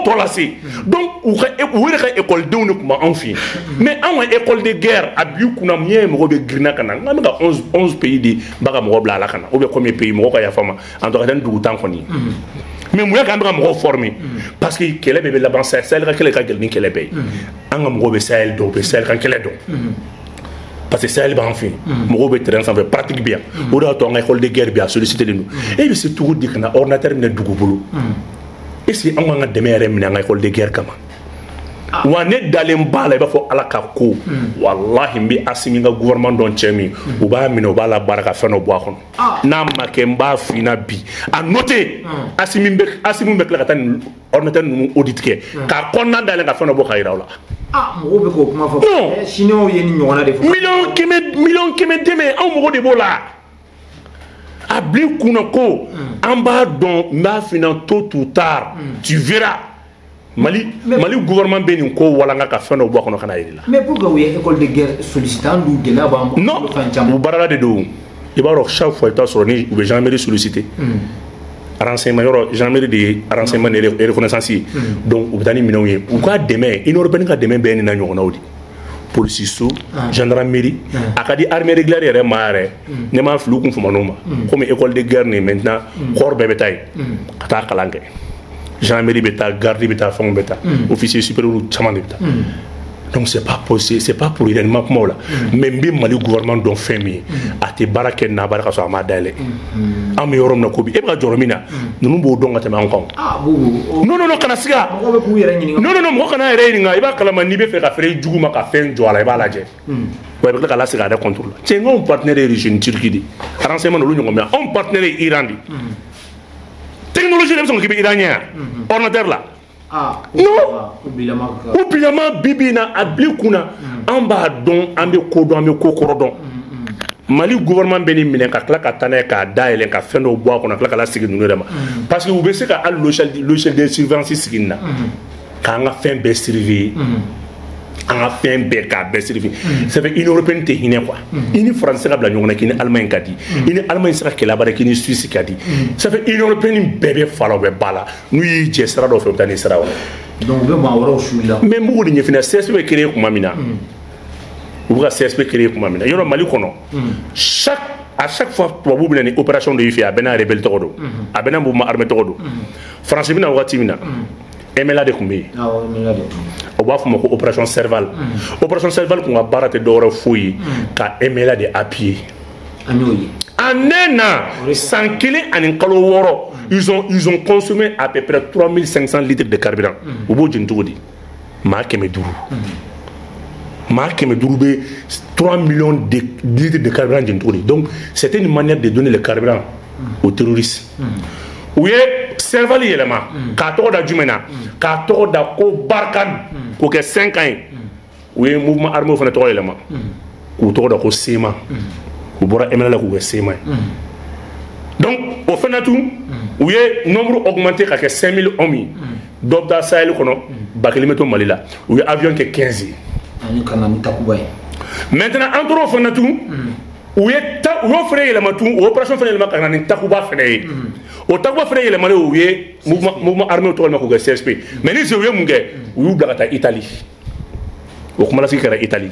où est l'école de nous en fin. Mais en école de guerre, à Biou qu'on a mis un mot de Grina Kana, on a onze pays de Bagamobla la Kana, ou bien combien de pays Moko Yafama, en dehors d'un temps qu'on y. Mais moi quand même me reformer parce que quel est bébé là-bas c'est celle quel est quelqu'un qui les paye en me be Sahel do be Sahel quand quel est do parce que Sahel ban fin mo be terrain ça fait pratique bien ou da to nga école de guerre bien solliciter nous et puis c'est tout dit que na ordinateur ne dugu bulu et si on nga demere nga école de guerre comment wane dalem bala ba fo ala ka ko wallahi mbi asimi nga gouvernement don chemi u ba mino bala baraka feno bo akon na makemba fina bi a noter asimi mbe asimi mbe kala tan ordinateur nu audit ke ka konna dalen ka feno bo khayra wala ah mo be ko kuma fo chino yeni nyona de fo million keme million keme deme on mo de bola abli kuna ko amba don ma fina tôt ou tard tu verras Mali, Mali gouvernement bénin ko walanga ka feno bo kono kana yela. Mais pourquoi oui école de guerre sollicitant ou de là bas non, ou barala de do. Il va chaque fois ta sur ni ou gendarmerie sollicité. Renseignement yoro gendarmerie de renseignement et reconnaissance. Donc ou dani minonye. Ou ka demain, une européenne ka demain bénin na nyona odi. Police sous gendarmerie akadi armée régulière yere mare ne ma flou kun fuma noma comme école de guerre ni maintenant corps bébé tay kata kalange. Gendarmerie bêta, garde bêta, fond bêta, officier supérieur ou chaman bêta. Donc c'est pas possible, c'est pas pour réellement comme là. Même bien Mali gouvernement dont fait mi, à te baraké na baraka so amadale. Am yorom na kobi, e ba joromina, nous nous bodon ngate ma encore. Ah bou. Non non non kana siga. Non non non mo kana re nga, e ba kala man ni be fe ka fere jugu ma ka fen joala e ba la je. Ouais ba kala siga da contrôle. C'est un partenaire origine Turquie di. Renseignement lu nyongom ya, on partenaire Iran di. Technologie de son qui est iranien, ordinateur là. Ah, non. Oubliama bibina ablikuna amba don ambe kodo ambe kokorodon. Mali gouvernement beni minen ka kla ka tane ka daele ka fendo bois ko na kla kala sigi nunu dama. Parce que vous be se ka al logiciel logiciel de surveillance sigina. Ka nga fin be surveiller. En fin beka besrifi ça fait une européenne te hine quoi une français la nyongna kini allemagne kadi une allemagne sera que là-bas kini suisse kadi ça fait une européenne bébé falo be bala nous yi je sera do fe tani sera donc be ma wara usula mais mo ni fina C S P créé kuma mina ou ka C S P créé kuma mina yoro mali kono chaque à chaque fois pour vous une opération de fait à bena rebelle todo à bena mouvement armé todo français bina wati mina Emela de Koumé. Ah oui, Emela de On va faire une opération Serval. Opération Serval qu'on va barrer de l'or fouille, car Emela de à pied. Anena, sans qu'il ait un calor, ils ont ils ont consommé à peu près trois mille cinq cents litres de carburant. Au bout d'une tour, Marc Medourou. Marc Medourou, trois millions de litres de carburant d'une tour. Donc, c'était une manière de donner le carburant aux terroristes. Oui, Serval élément, quatorze da Jumena, quatorze da Ko Barkan, pour que cinq ans, oui, mouvement armé au fenêtre élément, ou trop da Ko Sema, ou Bora Emela la Ko Sema. Donc, au fenêtre, oui, nombre augmenté à cinq mille hommes, d'Obda Sahel, Bakilimeto Malila, oui, avion que quinze. Maintenant, entre au fenêtre, où est ta où ferait le matou opération ferait le matin ni takuba ferait au takuba ferait le matin où est mouvement mouvement armé autour de ma C S P mais ni je veux mon gars où dans Italie au comment la fille Italie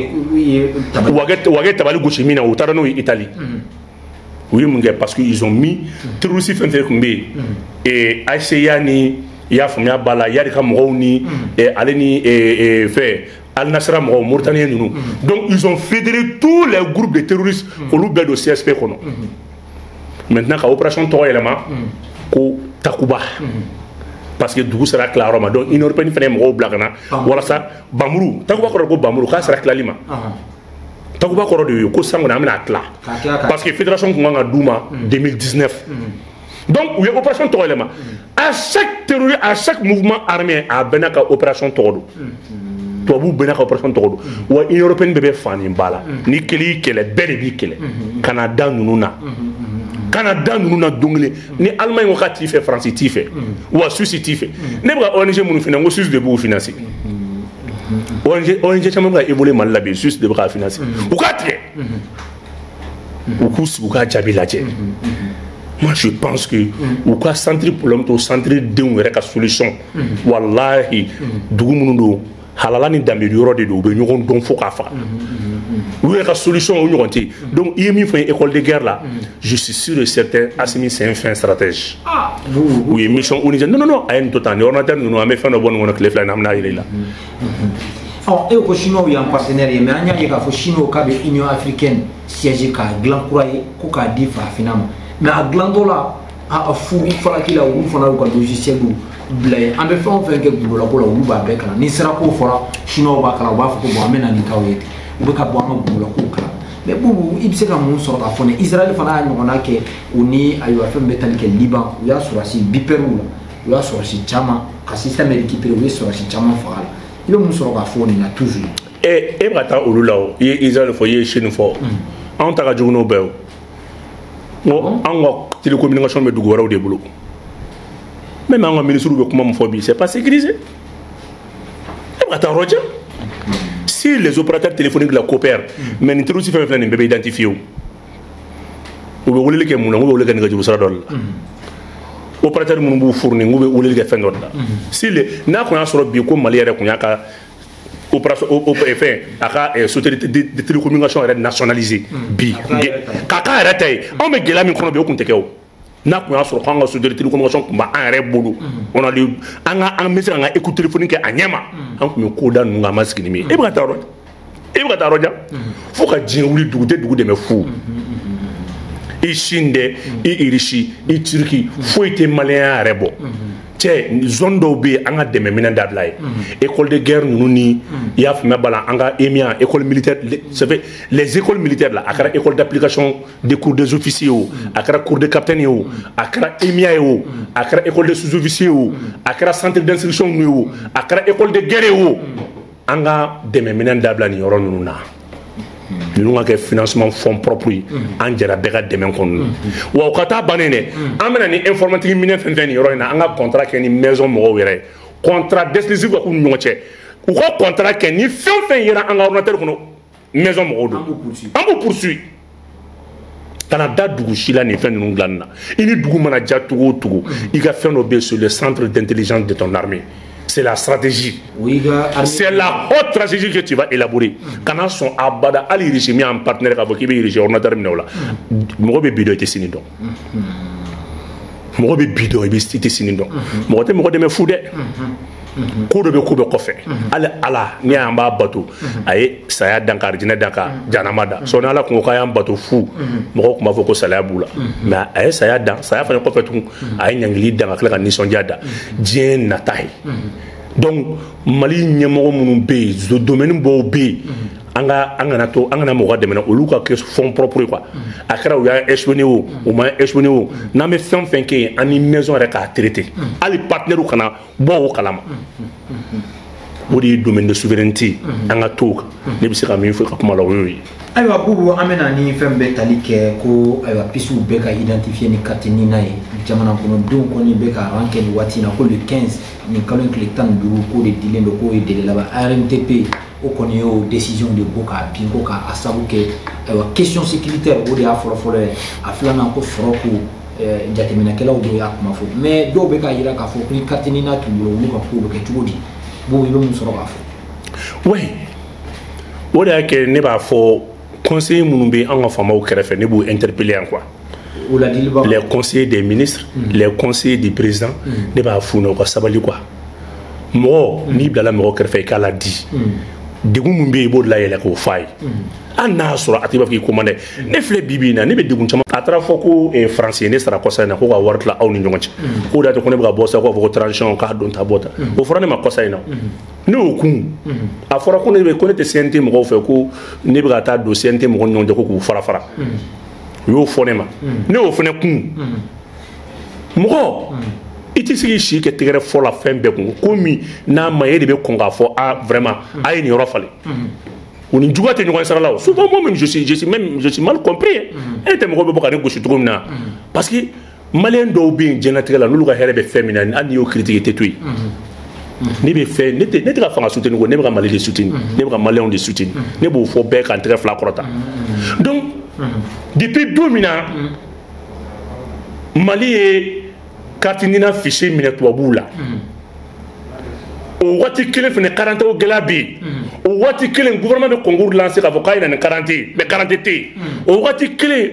ouaget ouaget tabali gauchimina au tarano Italie oui mon gars parce qu'ils ont mis terroristes fait combien et Aïseyani ya famia bala ya ka mo ni et allez ni et fait Al Nasra mɔgɔw Mauritanien ninnu donc ils ont fédéré tous les groupes de terroristes olu bɛɛ don C S P kɔnɔ maintenant ka opération tɔgɔ yɛlɛma ko Takuba parce que dugu sera tila yɔrɔ ma donc Union européenne fana ye mɔgɔw bila ka na walasa Bamuru Takuba kɔrɔ ko Bamuru k'a sera tilali ma Takuba kɔrɔ de ye ko san kɔni an bɛna tila parce que fédération kun kan ka d'u ma deux mille dix-neuf donc u ye opération tɔgɔ yɛlɛma à chaque terroriste à chaque mouvement armé a bɛɛ n'a ka opération tɔgɔ don tubabu bɛɛ n'a ka opération tɔgɔ don wa Union européenne bɛɛ bɛ fan nin ba la ni kelen y'i kɛlɛ bɛɛ de b'i kɛlɛ ka na da ninnu na ka na da ninnu na don kelen ni Allemagne ko k'a t'i fɛ France t'i fɛ wa Suisse t'i fɛ ne bɛ ka O N G minnu financer n ko Suisse de b'u financer O N G O N G caman bɛ ka évoluer Mali la bi Suisse de bɛ k'a financer u k'a tigɛ u k'u sigi u k'a jaabi lajɛ. Moi, je pense que au cas centre problème au centre de un rek solution. Wallahi, dugu munu do halala ni dambe yoro de do be ñogon don fo ka fa. Oui, la solution au ñogonté. Donc, il y a mis une école de guerre là. Je suis sûr et certain, Assimi c'est un fin stratège. Ah, oui, mission unité. Non, non, non, à une totale. On a dit nous avons fait une bonne on clé là, namna il est là. Alors, et au Chinois, il y a un partenaire, mais il y a un Chinois qui a l'Union africaine siégé qui a glan croyé, qui a dit finalement. Mais à Glandola, à Fou, il faut qu'il a un logiciel blé. En fait, on fait que vous l'avez pour le Baba. Ni sera pour faire Chinois ou Bakala, ou pour amener un Ikaoué. Ou bien pour amener un Boula. Mais bon, il sait comment on sort à fond. Israël, on a que on est à la fin métallique Liban, où il y a sur la site Biperou, où il y a sur la site Chama, un système récupéré sur la site Chama Faral. Il y a un sort à fond, il y a toujours. Et et maintenant, au Lula, Israël, il y a chez nous fort. On t'a dit nous bel. Bon, en télécommunication mais du gouvernement de boulot. Même en ministre de comment phobie, c'est pas sécurisé. Et attends, Roger. Si les opérateurs téléphoniques la coopèrent, mais ils trouvent si fait un bébé identifié ou. Ou vous voulez que mon ou vous voulez que nous vous sera donné. Opérateur mon vous fournir ou vous voulez que faire donné. Si les n'a qu'on a sur le bio comme malien qu'on a qu'à opération au effet à société de télécommunication nationalisée bi kaka arrêté on me gela mi kono be ko nteke o na ko ya so ko nga société de télécommunication ko ba arrêt bolo on a lu anga en message nga écoute téléphonique anyama an ko me ko da nu nga maskini mi e ba taro e ba taro ja fo ka jin wuli dugu de dugu de me fou i Chinde i Irishi i Turquie fo ite malien arrêt bo zone dɔw bɛ yen an ka dɛmɛ minɛn dabila ye école de guerre ninnu ni i y'a faamuya bala an ka EMIA école militaire ça fait les écoles militaires là a kɛra école d'application des cours des officiers o a kɛra cours de capitaine ye o a kɛra EMIA ye o a kɛra école de sous-officiers o a kɛra centre d'instruction ye o a kɛra école de guerre ye o an ka dɛmɛ minɛn dabila nin yɔrɔ ninnu na. Nous avons un financement fonds propre. On a un demain qu'on a. Ou au Qatar, on a un informatique mineur fait venir. On a un contrat qui est une maison mourir. Contrat d'exclusif pour nous moitié. Ou un contrat qui est une fin fin ira un ordinateur pour nous maison mourir. On vous poursuit. Canada Dougouchila n'est fait de nous glana. Il est Dougouman déjà tout tout. Il a fait nos sur le centre d'intelligence de ton armée. C'est la stratégie. Oui, c'est la haute stratégie que tu vas élaborer. Quand on son abada ali régime en partenaire avec qui il régime ordinateur là. Moi be bidon était signé donc. Moi be bidon était signé donc. Moi te moi de me fouder. Ko do be ko be ko fe. Ala ala ni an ba bato. Ay saya dankar jina danka janamada. So na la ko ka yan bato fu. Mo ko ma fo ko sala bula. Mais ay saya dan saya fa ko fe tun ay nyangli danka kala ni sonjada. Dien natai. Donc Mali ñemoko munu be zo domaine bo be anga anga na to anga na mo gademena oluka ke fond propre quoi akara ou ya espionné ou ou ma espionné ou na me fem fen ke ani maison rek a traiter ali partenaire ou kana bo o kalama odi domaine de souveraineté anga to ne bi se ka mi fo ka kuma la oui aywa bubu amena ni fembe talike ko aywa pisu beka identifier ni katini nae jamana kono don ko ni beka ranke ni watina ko le quinze ni kalon kliktan du ko de dilendo ko e de la R M T P o koni o décision de boka bingo ka asabu ke aywa question sécuritaire o de afro folo aflana ko froko jatemina kala o do ya kuma fo mais do beka yira ka fo ni katini na tulo mu ka ko ke tugodi bo ibe mu soro ka fo oui o de ke ne ba fo conseiller Mounoubé en enfant au Kérefé, ne vous interpeller en quoi. Les conseillers des ministres, mm. les conseillers du président, ne pas fou, ne pas savoir quoi. Moi, ni blala mo Kérefé qu'elle a dit. degun mun be i b'o de layɛlɛ k'o f'a ye hali n'a sɔrɔ a tɛ b'a fɔ k'i commandé ne filɛ bi bi in na ne bɛ degun caman a taara fɔ ko faransi ne sara kɔsa in na ko ka wari tila aw ni ɲɔgɔn cɛ k'o de y'a to ko ne bɛ ka bɔ sa k'o fɔ ko transition k'a don ta bɔ ta o fɔra ne ma kɔsa in na ne y'o kun a fɔra ko ne bɛ ko ne tɛ C N T mɔgɔw fɛ ko ne bɛ ka taa don C N T mɔgɔw ni ɲɔgɔn cɛ ko k'u fara fara u y'o fɔ ne ma ne y'o fana kun mɔgɔ i tɛ se k'i si kɛ tɛgɛrɛ fɔ la fɛn bɛɛ kun ko min n'a ma e de bɛ kɔn k'a fɔ ah vraiment a ye nin yɔrɔ falen o ni juguya tɛ ɲɔgɔn sara la o souvent moi même je suis je suis même je suis mal compris e tɛ mɔgɔ bɛ bɔ ka ne gosi cogo min na parce que maliyɛn dɔw bɛ yen diɲɛlatigɛ la n'olu ka hɛrɛ bɛ fɛn min na hali n'i y'o critiquer i tɛ to yen ne bɛ fɛn ne tɛ ne tɛ ka fanga soutenir ko ne bɛ ka Mali de soutenir ne bɛ ka maliyɛnw de soutenir ne b'o fɔ bɛɛ k'an tɛgɛ fila kɔrɔta donc depuis don min na Mali ye carte nina fichier minɛ tubabuw la o waati kelen fana quarante o gɛlɛya bɛ yen o waati kelen gouvernement bɛ concours lancer k'a fɔ k'a yɛlɛ ni quarante ye mais quarante tɛ yen o waati kelen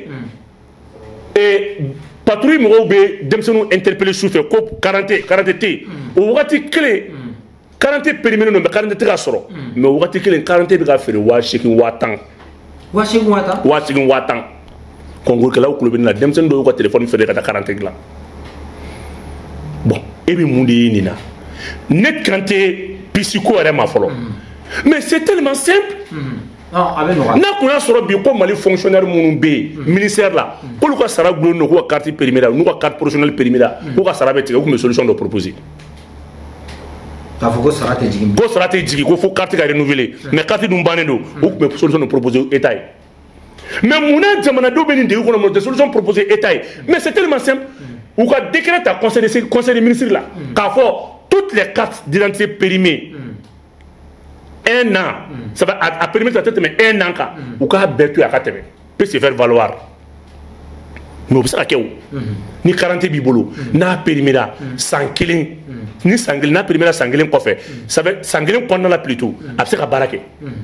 patrouille mɔgɔw bɛ denmisɛnninw interpeller sufɛ ko quarante quarante tɛ yen o waati kelen quarante périmé non mais quarante tɛ ka sɔrɔ mais o waati kelen quarante bɛ ka feere waa seegin waa tan waa seegin waa tan waa seegin waa tan concours kɛlaw kulo bɛ ne la denmisɛnnin dɔw y'u ka téléphone feere ka taa quarante dilan bon e bɛ mun de ye nin na ne kan tɛ pisiko yɛrɛ ma fɔlɔ mais c'est tellement simple n'a kun y'a sɔrɔ bi ko Mali fonctionnaire minnu bɛ yen ministère la k'olu ka sara gulonnen don k'u ka carte périmée la n'u ka carte professionnelle périmée la k'u ka sara bɛ tigɛ u tun bɛ solution dɔ proposer k'a fɔ ko sara tɛ jigin ko sara tɛ jigin ko fo carte ka renouveler mais carte dun bannen don u tun bɛ solution dɔ proposer état ye mais munna jamanadenw bɛ nin degun kɔnɔ mais u tɛ solution proposer état ye mais c'est tellement simple ou ka décret ta conseil de conseil des ministres là k'a fɔ toutes les cartes d'identité périmées un an ça va à périmé ça tɛmɛ un an kan u k'a bɛɛ to yen a ka tɛmɛ peut se faire valoir mais o bɛ se ka kɛ o ni quarante b'i bolo n'a périmé la san kelen ni san kelen n'a périmé la san kelen kɔfɛ ça fait san kelen kɔnɔna la plutôt a bɛ se ka baara kɛ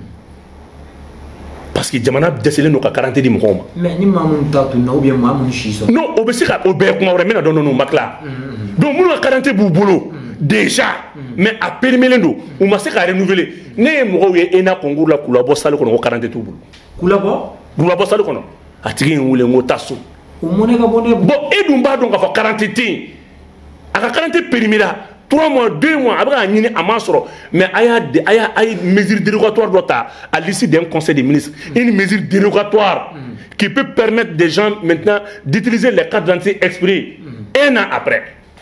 parce que jamana dɛsɛlen don ka quarante di mɔgɔw ma. mais ni maa minnu ta tun na ou bien maa minnu si sɔrɔ. non o bɛ se ka o bɛɛ ye kuma wɛrɛ n bɛna dɔn dɔn o ma tila donc minnu ka quarante b'u bolo déjà mais a périmé don u ma se ka renouveler ne ye mɔgɔw ye E N A concours la k'u labɔ salle kɔnɔ ko quarante t'u bolo. k'u labɔ. k'u labɔ salle kɔnɔ a tigi ye n wele n ko taa so. o mɔnɛ ka bɔ ne bolo. bon e dun b'a dɔn k'a fɔ quarante tɛ yen a ka quarante périmé la trois mois deux mois a bɛ k'a ɲini a m'a sɔrɔ mais a y'a a y'a a ye mesure dérogatoire dɔ ta à l'issue d'un conseil des ministres une mesure dérogatoire qui peut permettre des gens maintenant d'utiliser les cartes d'identité expirées un an après.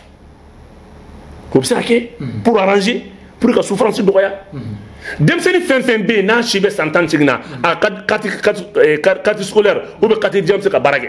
o bɛ se ka kɛ pour arranger pour que souffrance dɔgɔya denmisɛnnin fɛn fɛn bɛ yen n'a si bɛ san tan ni seegin na a carte scolaire ou bien carte d'étudiant bɛ se ka baara kɛ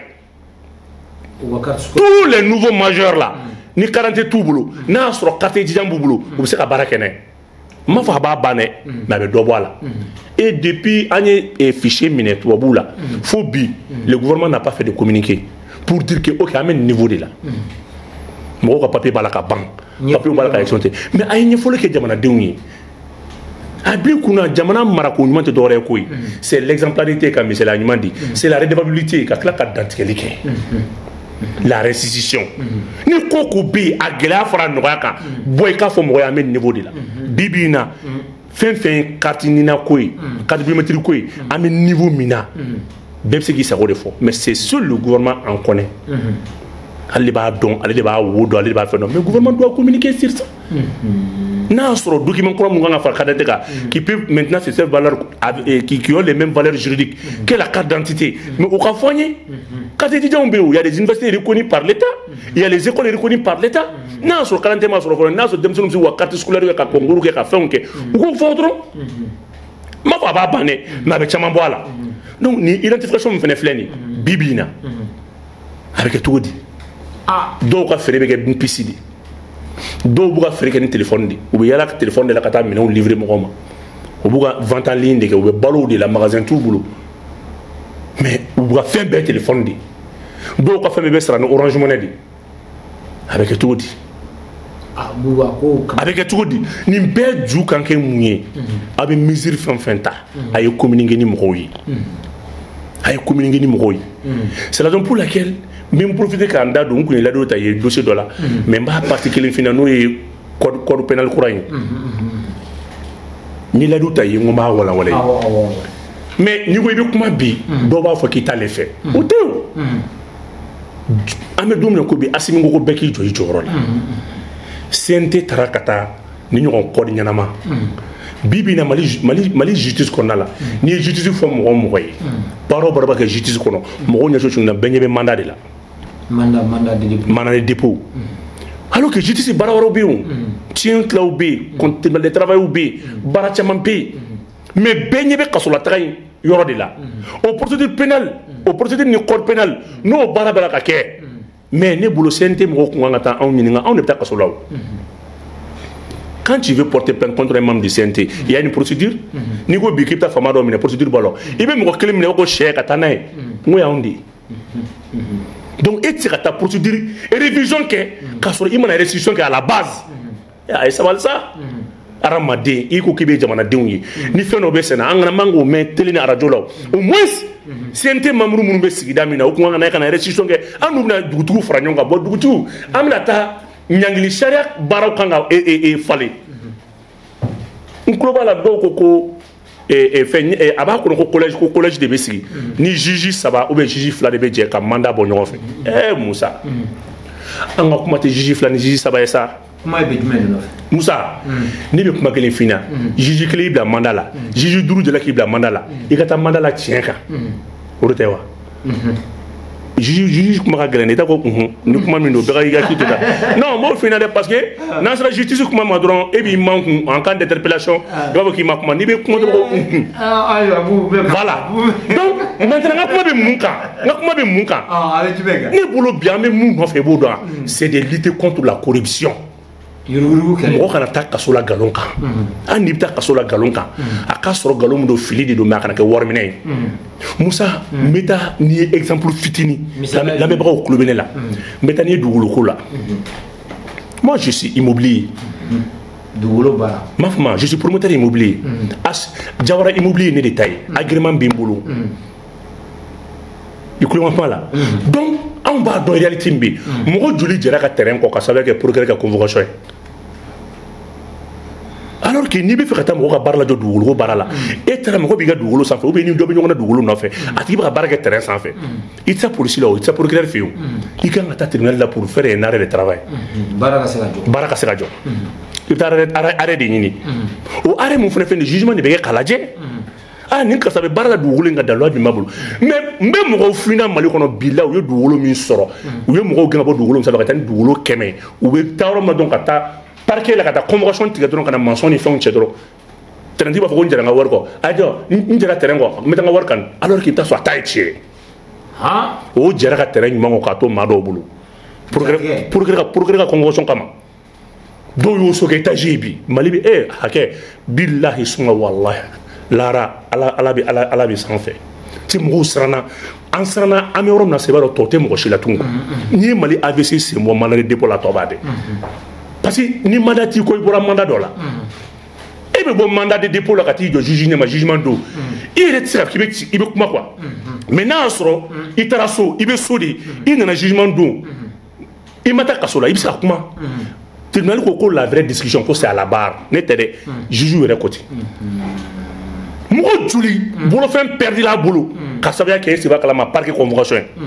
tous les nouveaux majeurs là ni quarante t'u bolo n'a y'a sɔrɔ carte étudiant b'u bolo u bɛ se ka baara kɛ n'a ye n m'a fɔ a b'a ban dɛ mais a bɛ dɔ bɔ a la et depuis an ye fichier minɛ tubabuw la fo bi le gouvernement n'a pas fait de communiqué pour dire que ok an bɛ nin niveau de la mɔgɔw ka papier b'a la ka ban papier b'a la ka élection tɛ mais a ye ɲɛfɔli kɛ jamanadenw ye a b'i kunna jamana marako ɲuman tɛ dɔwɛrɛ ye koyi c'est l'exemplarité ka misaliya ɲuman di c'est la redevabilité ka tila ka dantigɛli kɛ la restitution ni ko ko bɛ yen a gɛlɛya fara nɔgɔya kan bɔ i k'a fɔ mɔgɔ ye an bɛ niveau de la bi bi in na fɛn fɛn ye carte nina ko ye carte biométrique ko ye an bɛ niveau min na bɛɛ bɛ se k'i sago de fɔ mais c'est seul le gouvernement en connaît ale de b'a dɔn ale de b'a wo dɔn ale de b'a fɛn dɔn mais gouvernement doit communiquer sur ça n'a y'a sɔrɔ document kura mun kan ka fara carte d'identité kan qui peut maintenant se faire valeur qui qui ont les mêmes valeurs juridiques que la carte d'identité mais o ka fɔ an ye carte d'étudiant bɛ yen il y a des universités reconnues par l'État il y a les écoles reconnues par l'État n'a y'a sɔrɔ kalanden ma sɔrɔ fɔlɔ n'a y'a sɔrɔ denmisɛnninw bɛ se k'u ka carte scolaire kɛ ka concours kɛ ka fɛnw kɛ u k'o fɔ dɔrɔn n m'a fɔ a b'a ban dɛ mais a bɛ caman bɔ a la donc nin identification min fana filɛ nin bi bi in na a bɛ kɛ cogo di dɔw ka feere bɛ kɛ ni pisi de dɔw b'u ka feere kɛ ni téléphone de u bɛ yala téléphone de la ka taa minɛnw livrer mɔgɔw ma u b'u ka vente en ligne de kɛ u bɛ balow de la magasin t'u bolo mais u b'u ka fɛn bɛɛ téléphone de dɔw ka fɛn bɛɛ bɛ sara ni orange money de a bɛ kɛ cogo di a bɛ kɛ cogo di nin bɛɛ ju kan kɛ mun ye a bɛ mesure fɛn fɛn ta a ye communiquer ni mɔgɔw ye a ye communiquer ni mɔgɔw ye c'est la raison pour laquelle n bɛ n profiter k'an da don n kun ye ladon ta ye dossier dɔ la mais n b'a partie kelen f'i na n'o ye code code pénal kura ye ni la duta yi ngoma wala wala mais ni ko ibe kuma bi do ba fo ki tale fe o te o ame dum ko bi asimi ngo ko beki joyi joro la sente tarakata ni ñon ko di ñanama bibi na mali mali mali justice ko nala ni justice fo mo mo yi paro barba ke justice ko no mo nya so na benye be mandat de la mandat mandat de dépôt mandat de dépôt alors que justice bara waro bi on tien clau bi compte de travail ou bi bara chaman bi mais benye be kasola tay yoro de la au procédure pénale au procédure ni code pénal no bara bara ka ke mais ne bolo sente mo ko ngata on ni nga on ne ta kasola quand tu veux porter plainte contre un membre du C N T, il y a une procédure. Ni go bi kipta fama do une procédure balo. Ibe mo ko kelim ne ko chèque atanae. Mo ya ondi. Donc et ta procédure et révision que ka so imana restitution que à la base. Ya ça va ça. Aramade iko kibe jamana denwi. Ni fe no be sena angana mango me tele na radio law. Au moins C N T mamru mun be sigida mina ko ngana kana restitution que anu na dugutu franyo nga bo dugutu amna ta nyangili sharia baraw kanga e e e fale nkuloba la do ko ko e e fe e aba ko ko collège ko collège de besi ni juge saba ou be juge fla de be je ka mandat bo nyon fe eh Moussa anga kuma te juge fla ni juge saba esa kuma be dumen no Moussa ni be kuma kele fina juge kele bla mandat la juge duru de la ki bla mandat la e ka ta mandat la tienka orotewa juge juge kuma ka gelen eta ko ni kuma min do be ga ki to ta non mo final parce que dans la justice kuma ma dron e bi manque en cas d'interpellation do ki ma kuma ni be kuma do ko ah ayo abu voilà donc maintenant kuma be munka kuma be munka ah allez tu bega ni bolo bien mais mun no fe bo do c'est de lutter contre la corruption mɔgɔ kana taa kaso la galon kan an n'i bɛ taa kaso la galon kan a ka sɔrɔ galon min don fili de don mais a kana kɛ wari minɛ ye Moussa n bɛ taa n'i ye exemple fitinin lamɛnbagaw tulo bɛ ne la n bɛ taa n'i ye dugukolo ko la moi je suis immobilier dugukolo baara m'a fɔ ma je suis promoteur immobilier as Jawara immobilier ne de ta ye agrément bɛ n bolo i kulo ma kuma la donc anw b'a dɔn réalité min bɛ yen mɔgɔ joli jɛra ka terrain kɔ ka sababu kɛ procureur ka convocation ye alors que n'i bɛ fɛ ka taa mɔgɔ ka baara lajɔ dugukolo ko baara la e taara mɔgɔ b'i ka dugukolo sanfɛ ou bien ni dɔ bɛ ɲɔgɔn na dugukolo nɔfɛ a tigi bɛ ka baara kɛ terrain sanfɛ i tɛ taa polisi la o i tɛ taa procureur fɛ yen i kan ka taa tribunal la pour faire un arrêt de travail baara ka se ka jɔ baara ka se ka jɔ i bɛ taa arrêt de ɲini o arrêt mun fana fɛn nin jugement de bɛ kɛ k'a lajɛ ah nin karisa bɛ baara la dugukolo in ka dalila bi ma bolo mais n bɛ mɔgɔw finna Mali kɔnɔ bi la u ye dugukolo min sɔrɔ u ye mɔgɔw gɛn ka bɔ dugukolo min sanfɛ ka taa ni dugukolo kɛmɛ u bɛ taa yɔrɔ min na dɔrɔn ka taa parquet la ka taa convocation tigɛ dɔrɔn ka na maçon ni fɛnw cɛ dɔrɔn tɛrɛntigi b'a fɔ ko n jɛra n ka wari kɔ a jɔ n jɛra terrain kɔ n bɛ taa n ka wari kan alors que i bɛ taa sɔrɔ a ta ye tiɲɛ o jɛra ka terrain ɲuman kɔ k'a to maa dɔw bolo procureur ka convocation kama dɔw y'o so kɛ étage ye bi Mali bɛ eh hakɛ bilahi suma walahi Lara ala ala bi ala ala bi sanfɛ ti mɔgɔw siranna an siranna an bɛ yɔrɔ min na sɛbɛn dɔ tɔ tɛ mɔgɔ si la tun n'i ye Mali A V C sen bɔ mandat de dépôt la tɔ b'a dɛ parce que ni mandat t'i ko i bɔra mandat dɔ la e bɛ bɔ mandat de dépôt la ka t'i jɔ juge ɲɛma jugement don i yɛrɛ tɛ se ka k'i bɛ i bɛ kuma quoi mais n'a y'a sɔrɔ i taara so i bɛ so de i nana jugement don i ma taa kaso la i bɛ se ka kuma tribunal ko ko la vraie discussion ko c'est à la barre ne tɛ dɛ juge yɛrɛ ko ten mɔgɔ joli bolofɛn perdila a bolo ka sababuya kɛ e seba kalama parquet convocation ye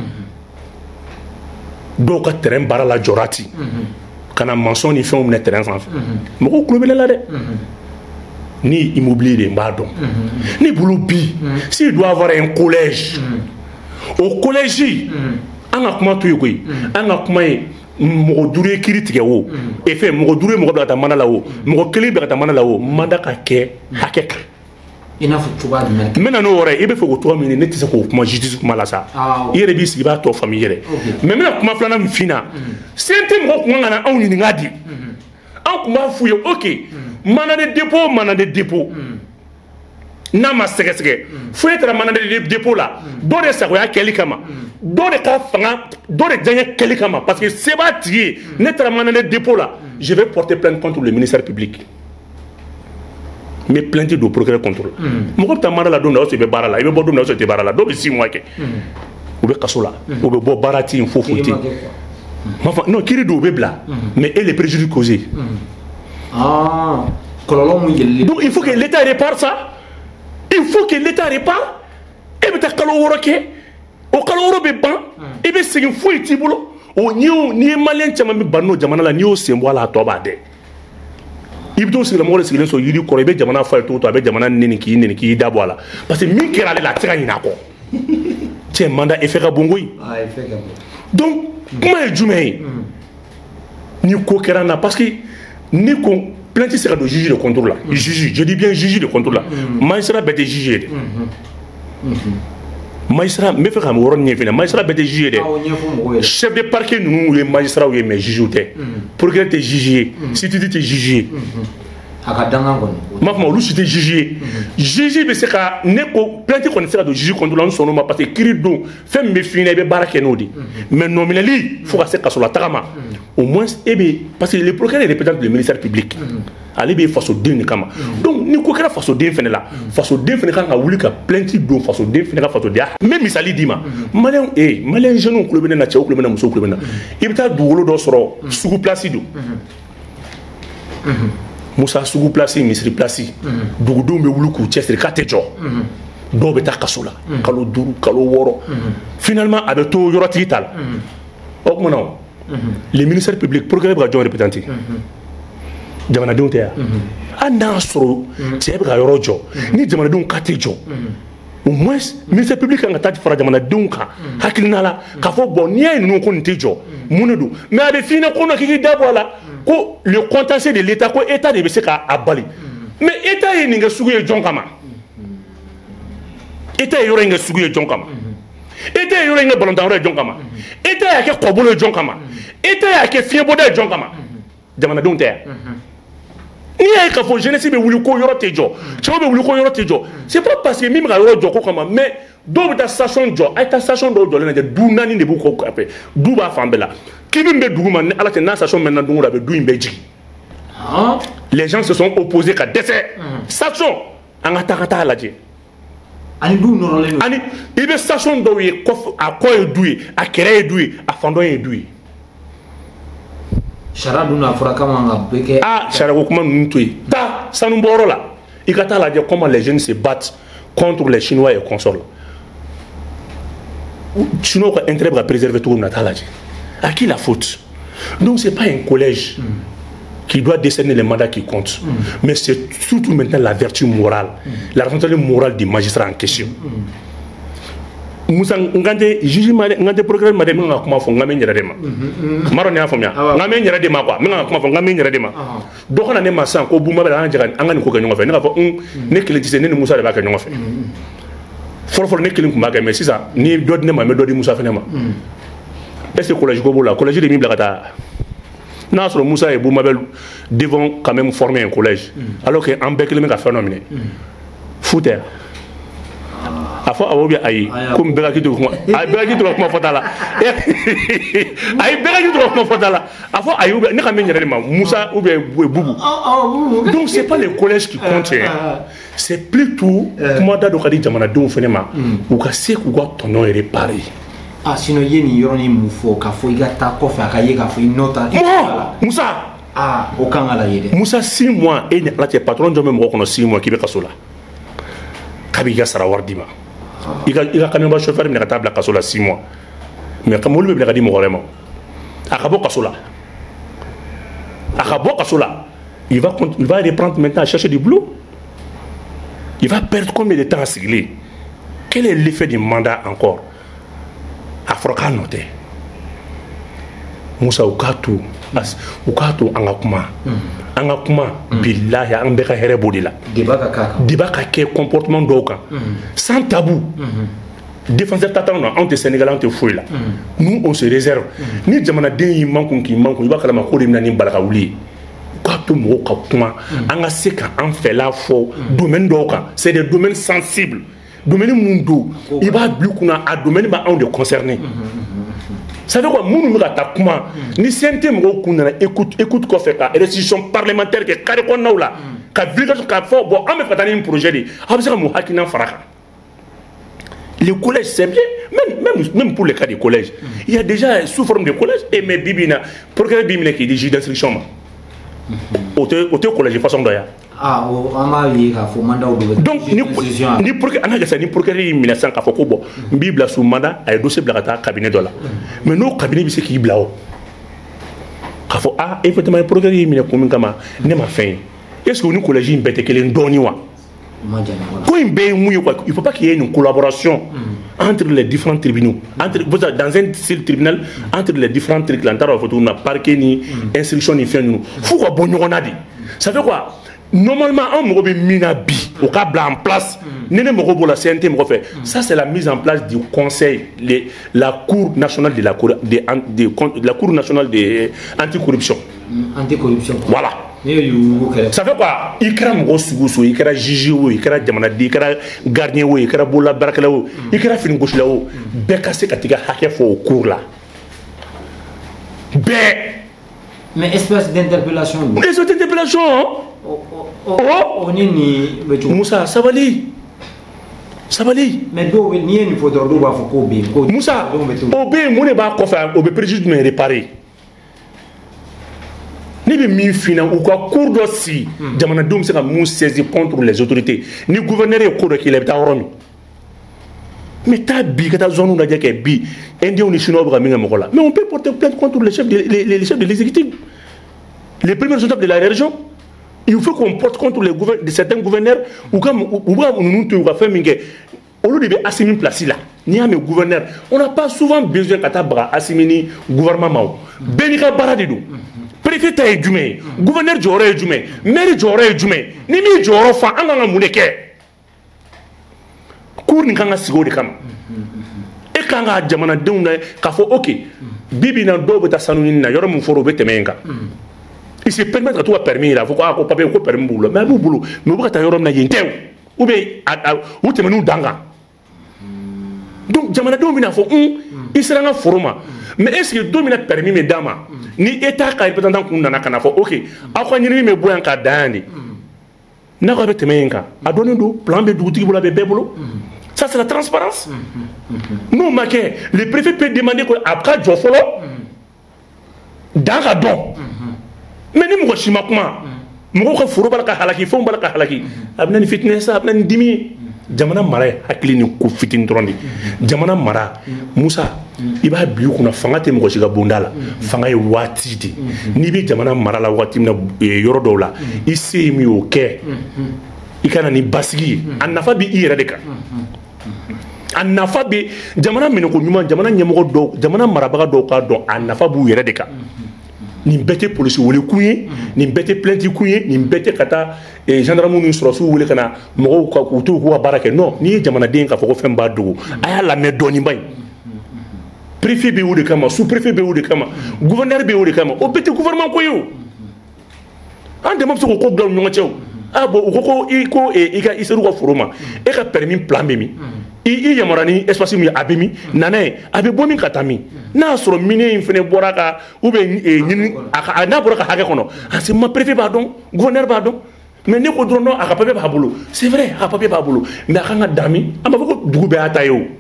dɔw ka terrain baara la jɔra ten ka na maçon ni fɛnw minɛ terrain sanfɛ mɔgɔw tulo bɛ ne la dɛ ni immobilier de n b'a dɔn ni bolo bi s'il doit avoir un collège o collège an ka kuma to yen koyi an ka kuma ye mɔgɔ duuru ye kiiri tigɛ o e fɛ mɔgɔ duuru ye mɔgɔ bila ka taa mandat la o mɔgɔ kelen bila ka taa mandat la o mandat ka kɛ hakɛ kan i n'a fɔ cogoya jumɛn n bɛna n'o yɔrɔ ye i bɛ fɛ k'o tɔgɔ min ne tɛ se k'o kuma justice kuma la sa i yɛrɛ b'i sigi i b'a tɔ faamu i yɛrɛ mais n bɛna kuma filanan min f'i ɲɛna C N T mɔgɔw kun kan ka na anw ɲininka de an kun b'a f'u ye ok mandat de dépôt mandat de dépôt n'a ma sɛgɛsɛgɛ fo e taara mandat de dépôt la dɔ de sagoya kɛli kama dɔ de ka fanga dɔ de diyaɲɛ kɛli kama parce que se b'a tigi ye ne taara mandat de dépôt la je vais porter plainte contre le ministère public mais plainte do procureur contrôle mɔgɔ bɛ taa mandat la don min na o sɔrɔ i bɛ baara la i bɛ bɔ don min na o sɔrɔ i tɛ baara la dɔw bɛ six mois kɛ u bɛ kaso la u bɛ bɔ baara ti fo fo ten non kiiri do o bɛ bila mais et les préjudices causés Donc il faut que l'État répare ça. Il faut que l'État répare. Et bien, tu as au caloro be ban et be segin foi tibolo o niu ni malien chama mi banno jamana la niu sembo la to ba de ibto sigla mo le siglen so yiri ko be jamana fa to to be jamana neni ki neni ki dabo la parce que mi kera la tira ina ko tie manda e feka bongoyi ah e feka donc comment est jumé ni ko kera na parce que ni ko plainte sera de juge de contrôle là juge je dis bien juge de contrôle là magistrat be de juge magistrat me fait comme woron ñefina magistrat bete juger de chef de parquet nous les magistrats ou mais juger pour que tu juger si tu dis tu juger akadanga ngon ma fa lu cité juger juger be c'est ka ne ko plainte ko sera de juger contre l'on son ma parce que kiri do fait me fini be barake nodi mais nominally faut que c'est ka sur la tagama au moins et be parce que le procureur représente le ministère public ali be face au din kama donc ni ko kera face au din fene la face au din fene ka wuli ka plainte do face au din fene ka face au dia même misali dima malien eh malien jeune ko lebena na chaw ko lebena muso ko lebena ibta duwolo do soro sugu place do Moussa sugu place misri place dugudu be wulu ku chesri ka tejo do be ta kasola kalo duru kalo woro finalement avec to yorati tal ok mono les ministères publics procureur ba jon représenté jamana don te anda soro ti be ga yoro jo ni jamana don ka tejo au moins ministère public nga tati fara jamana don ka hakilina la ka fo bon ni ay no ko ntejo munudu mais ade fina ko no ki dabo la ko le contentieux de l'état ko état de se ka abali mais état yi nga sugu ye jonkama état yoro nga sugu ye jonkama état yoro nga balontan ro jonkama état ya ke kobolo jonkama état ya ke fieboda jonkama jamana don te ni ay ka fo jeunesse be wuli ko yoro tejo chawo be wuli ko yoro tejo c'est pas parce que mimi ga yoro joko kama mais do ta station jo ay ta station do jo le na du nani de bu ko après du ba fambela Be Dougouman, alors que Nassation maintenant Dougou avait doué Mbedji. Les gens se sont opposés qu'à décès. Station, en attaquant à la Dje. Ani dou non le. Ani, il y a station doué, à quoi est doué, à quel est doué, à fondon est doué. Charadouna Frakama Beke. Ah, Charadoukman Ntoui. Ta, Sanumboro là. Il y a la dire comment les jeunes se battent contre les Chinois et consorts. Chinois ont intérêt à préserver tout le monde. À qui la faute? Donc ce n'est pas un collège mm. qui doit décerner les mandats qui comptent, mm. mais c'est surtout maintenant la vertu morale, mm. la responsabilité morale du magistrat en question. Moussa ngante juge ngante programme madame nga kuma fo ngame nyara dema maro ne afomya ngame nyara dema kwa nga kuma fo ngame nyara dema do kana ne masan ko buma ba anga ngani ko ganyo fa ne fo ne kele tise ne Moussa de ba ka nyo fa for for ne kele kuma ga mais ça ni do ne ma me do di Moussa fa ne ma. Est-ce que le collège Gobo, le collège de Miblagata, n'a sur Moussa et Boumabel devant quand même former un collège, mm. alors qu'un bec le mec a phénomène. Fouter. A fois, aïe, comme Beraki de moi, aïe, Beraki de moi, Fotala. Aïe, Beraki de moi, Fotala. A fois, aïe, n'est pas même Moussa ou bien Boubou. Donc, ce n'est pas le collège qui compte. C'est plutôt, comment d'Adokadi Jamana Dou Fenema, ou Kassé ou ton nom est réparé. Ah, sinon, il y a une yoroni moufo, kafo, il y a ta kofa, kaye, kafo, une note. Moussa! Ah, aucun à la yede. Moussa, six mois, et là, tu es patron de même reconnaître six mois qui veut Kassola. Kabiga Sarawardima. Il a quand même un chauffeur, mais il a table à Kassola six mois. Mais comme on le veut, il a dit vraiment. Akabo Kassola. Akabo Kassola. Il va reprendre maintenant à chercher du boulot. Il va perdre combien de temps à sigler? Quel est l'effet du mandat encore? Afroka noté Moussa Ukatu Ukatu angakuma angakuma billahi ambeka herebodila dibaka kaka dibaka ke comportement doka sans tabou défenseur tatana entre Sénégalais entre fouille là nous on se réserve ni jamana den yi manku ki manku ibaka la makori na ni balaka wuli Ukatu mo ka kuma anga seka en fait la fo domaine doka c'est des domaines sensibles domaine mundo il va blukuna a domaine ba on de concerné ça veut quoi munu mi ta kuma ni sente mo kunana écoute écoute ko fait ka restitution parlementaire que kare ko nawla ka village ka fo bon am fatani un projet di abisa mo hakina faraka le collège c'est bien même même même pour le cas du collège il y a déjà sous forme de collège et mais bibina procureur bimine qui dit juge d'instruction o te o te collège façon dɔ ya ah o ama yi ka fo mandat do donc ni ni pour que ana gasa ni pour que ni mille neuf cent ka fo ko bon mbi bla sous mandat ay dossier bla ka cabinet do la mais no cabinet bi se ki bla o ka fo ah effectivement pour que ni mine ko min kama ne ma fin est-ce que ni collège in bete kelen doni wa ko in be mu yo il faut pas qu'il y ait une collaboration entre les différents tribunaux entre dans un seul tribunal entre les différents tribunaux l'antara faut on a parquet ni instruction ni fin nous faut quoi bon on a dit ça fait quoi normalement on me remet mina bi au cas en place nene me remet la C N T me refait ça c'est la mise en place du conseil les, la cour nationale de la cour de, de, de la cour nationale de anticorruption anticorruption voilà ça fait quoi il kɛra mɔgɔ sugu so il kɛra juge o il kɛra jamanaden i kɛra gardien o i kɛra bolola baarakɛla o i kɛra fini gosila o bɛɛ ka se ka t'i ka hakɛ fɔ o cour la bɛɛ mais espèce d'interpellation espèce d'interpellation o ni ni Musa sabali sabali mais do ni ye nin fɔ dɔrɔn dɔw b'a fɔ k'o bɛ yen ko Musa o bɛ yen mun de b'a kɔfɛ o bɛ préjudice jumɛn réparer ni bɛ min fina u ka cour dɔ si jamanadenw bɛ se ka mun saisir contre les autorités ni gouverneur ye ko dɔ k'i la i bɛ taa yɔrɔ min mais taa bi ka taa zone lajɛ kɛ bi indiens ni chinois bɛ ka min kɛ mɔgɔ la mais on peut porter plainte contre les chefs de les, les chefs de l'exécutif les premiers responsables de la région il faut qu'on porte contre les gouverneurs de certains gouverneurs ou ka u b'a ninnu to yen u ka fɛn min kɛ olu de bɛ Assimi place la n'i y'a mɛn gouverneur on n'a pas souvent besoin ka taa baga Assimi ni gouvernement ma o bɛɛ n'i ka baara de don préfet ta ye jumɛn ye gouverneur jɔyɔrɔ ye jumɛn maire jɔyɔrɔ ye jumɛn ni min jɔyɔrɔ fa an kan ka mun de kɛ cour nin kan ka sigi o de kama e kan ka jamanadenw na k'a fɔ ok bi bi in na dɔw bɛ taa sanu ɲini na yɔrɔ min fɔra o bɛ tɛmɛ yen kan il se permet ka t'u ka permis yira a fɔ ko ah ko papier ko permis b'u la mais a b'u bolo mais u bɛ ka taa yɔrɔ min na yen tɛ ou bien u tɛmɛn'u dan kan donc jamanadenw bɛna fɔ un i sera n ka foro ma mais est ce que don min na permis bɛ d'a ma ni état ka représentant kun nana ka na fɔ ok aw ka ɲinini bɛ bɔ yan k'a dan yan de n'a ko a bɛ tɛmɛ yen kan a dɔnnen don plan bɛ dugutigi bolo a bɛ bɛɛ bolo ça c'est la transparence n'o ma kɛ le préfet peut demander ko a ka jɔ fɔlɔ dan ka dɔn mais ni mɔgɔ si ma kuma mɔgɔw ka foro b'a la ka halaki fɛnw b'a la ka halaki a bɛ na ni fitinɛ sa a bɛ na ni dimi ye jamana mara ye hakili ni ko fitini dɔrɔn de jamana mara Musa i b'a bila i kunna fanga tɛ mɔgɔ si ka bonda la fanga ye waati de n'i bɛ jamana mara la waati min na yɔrɔ dɔw la i se ye min y'o kɛ i ka na ni basigi ye a nafa bɛ i yɛrɛ de kan a nafa bɛ jamana minɛko ɲuman jamana ɲɛmɔgɔ dɔw jamana marabaga dɔw k'a dɔn a nafa b'u yɛrɛ de kan nin bɛɛ tɛ polisi wele kun ye nin bɛɛ tɛ plainte kun ye nin bɛɛ tɛ ka taa gendarme ni sɔrɔsiw wele ka na mɔgɔw ka k'u to k'u ka baara kɛ non n'i ye jamanaden k'a fɔ ko fɛn b'a dogo a y'a lamɛn dɔɔnin ba in préfet bɛ o de kama sous préfet bɛ o de kama gouverneur bɛ o de kama o bɛɛ tɛ gouvernement ko ye o an dɛmɛ bɛ se k'o ko bila u ni ɲɔgɔn cɛ o ah bon u ko ko i ko i ka i ser'u ka foro ma e ka permis plan bɛ min i i yamaruya ni espace min ye a bɛ min nana ye a bɛ bɔ min ka taa min n'a y'a sɔrɔ minɛ in fana bɔra ka ou bien ɲini a n'a bɔra ka hakɛ kɔnɔ a se ma préfet b'a dɔn gouverneur b'a dɔn mais ne ko dɔrɔn non a ka papier b'a bolo c'est vrai a ka papier b'a bolo mais a kan ka dan min an b'a fɔ ko dugu bɛɛ y'a ta ye o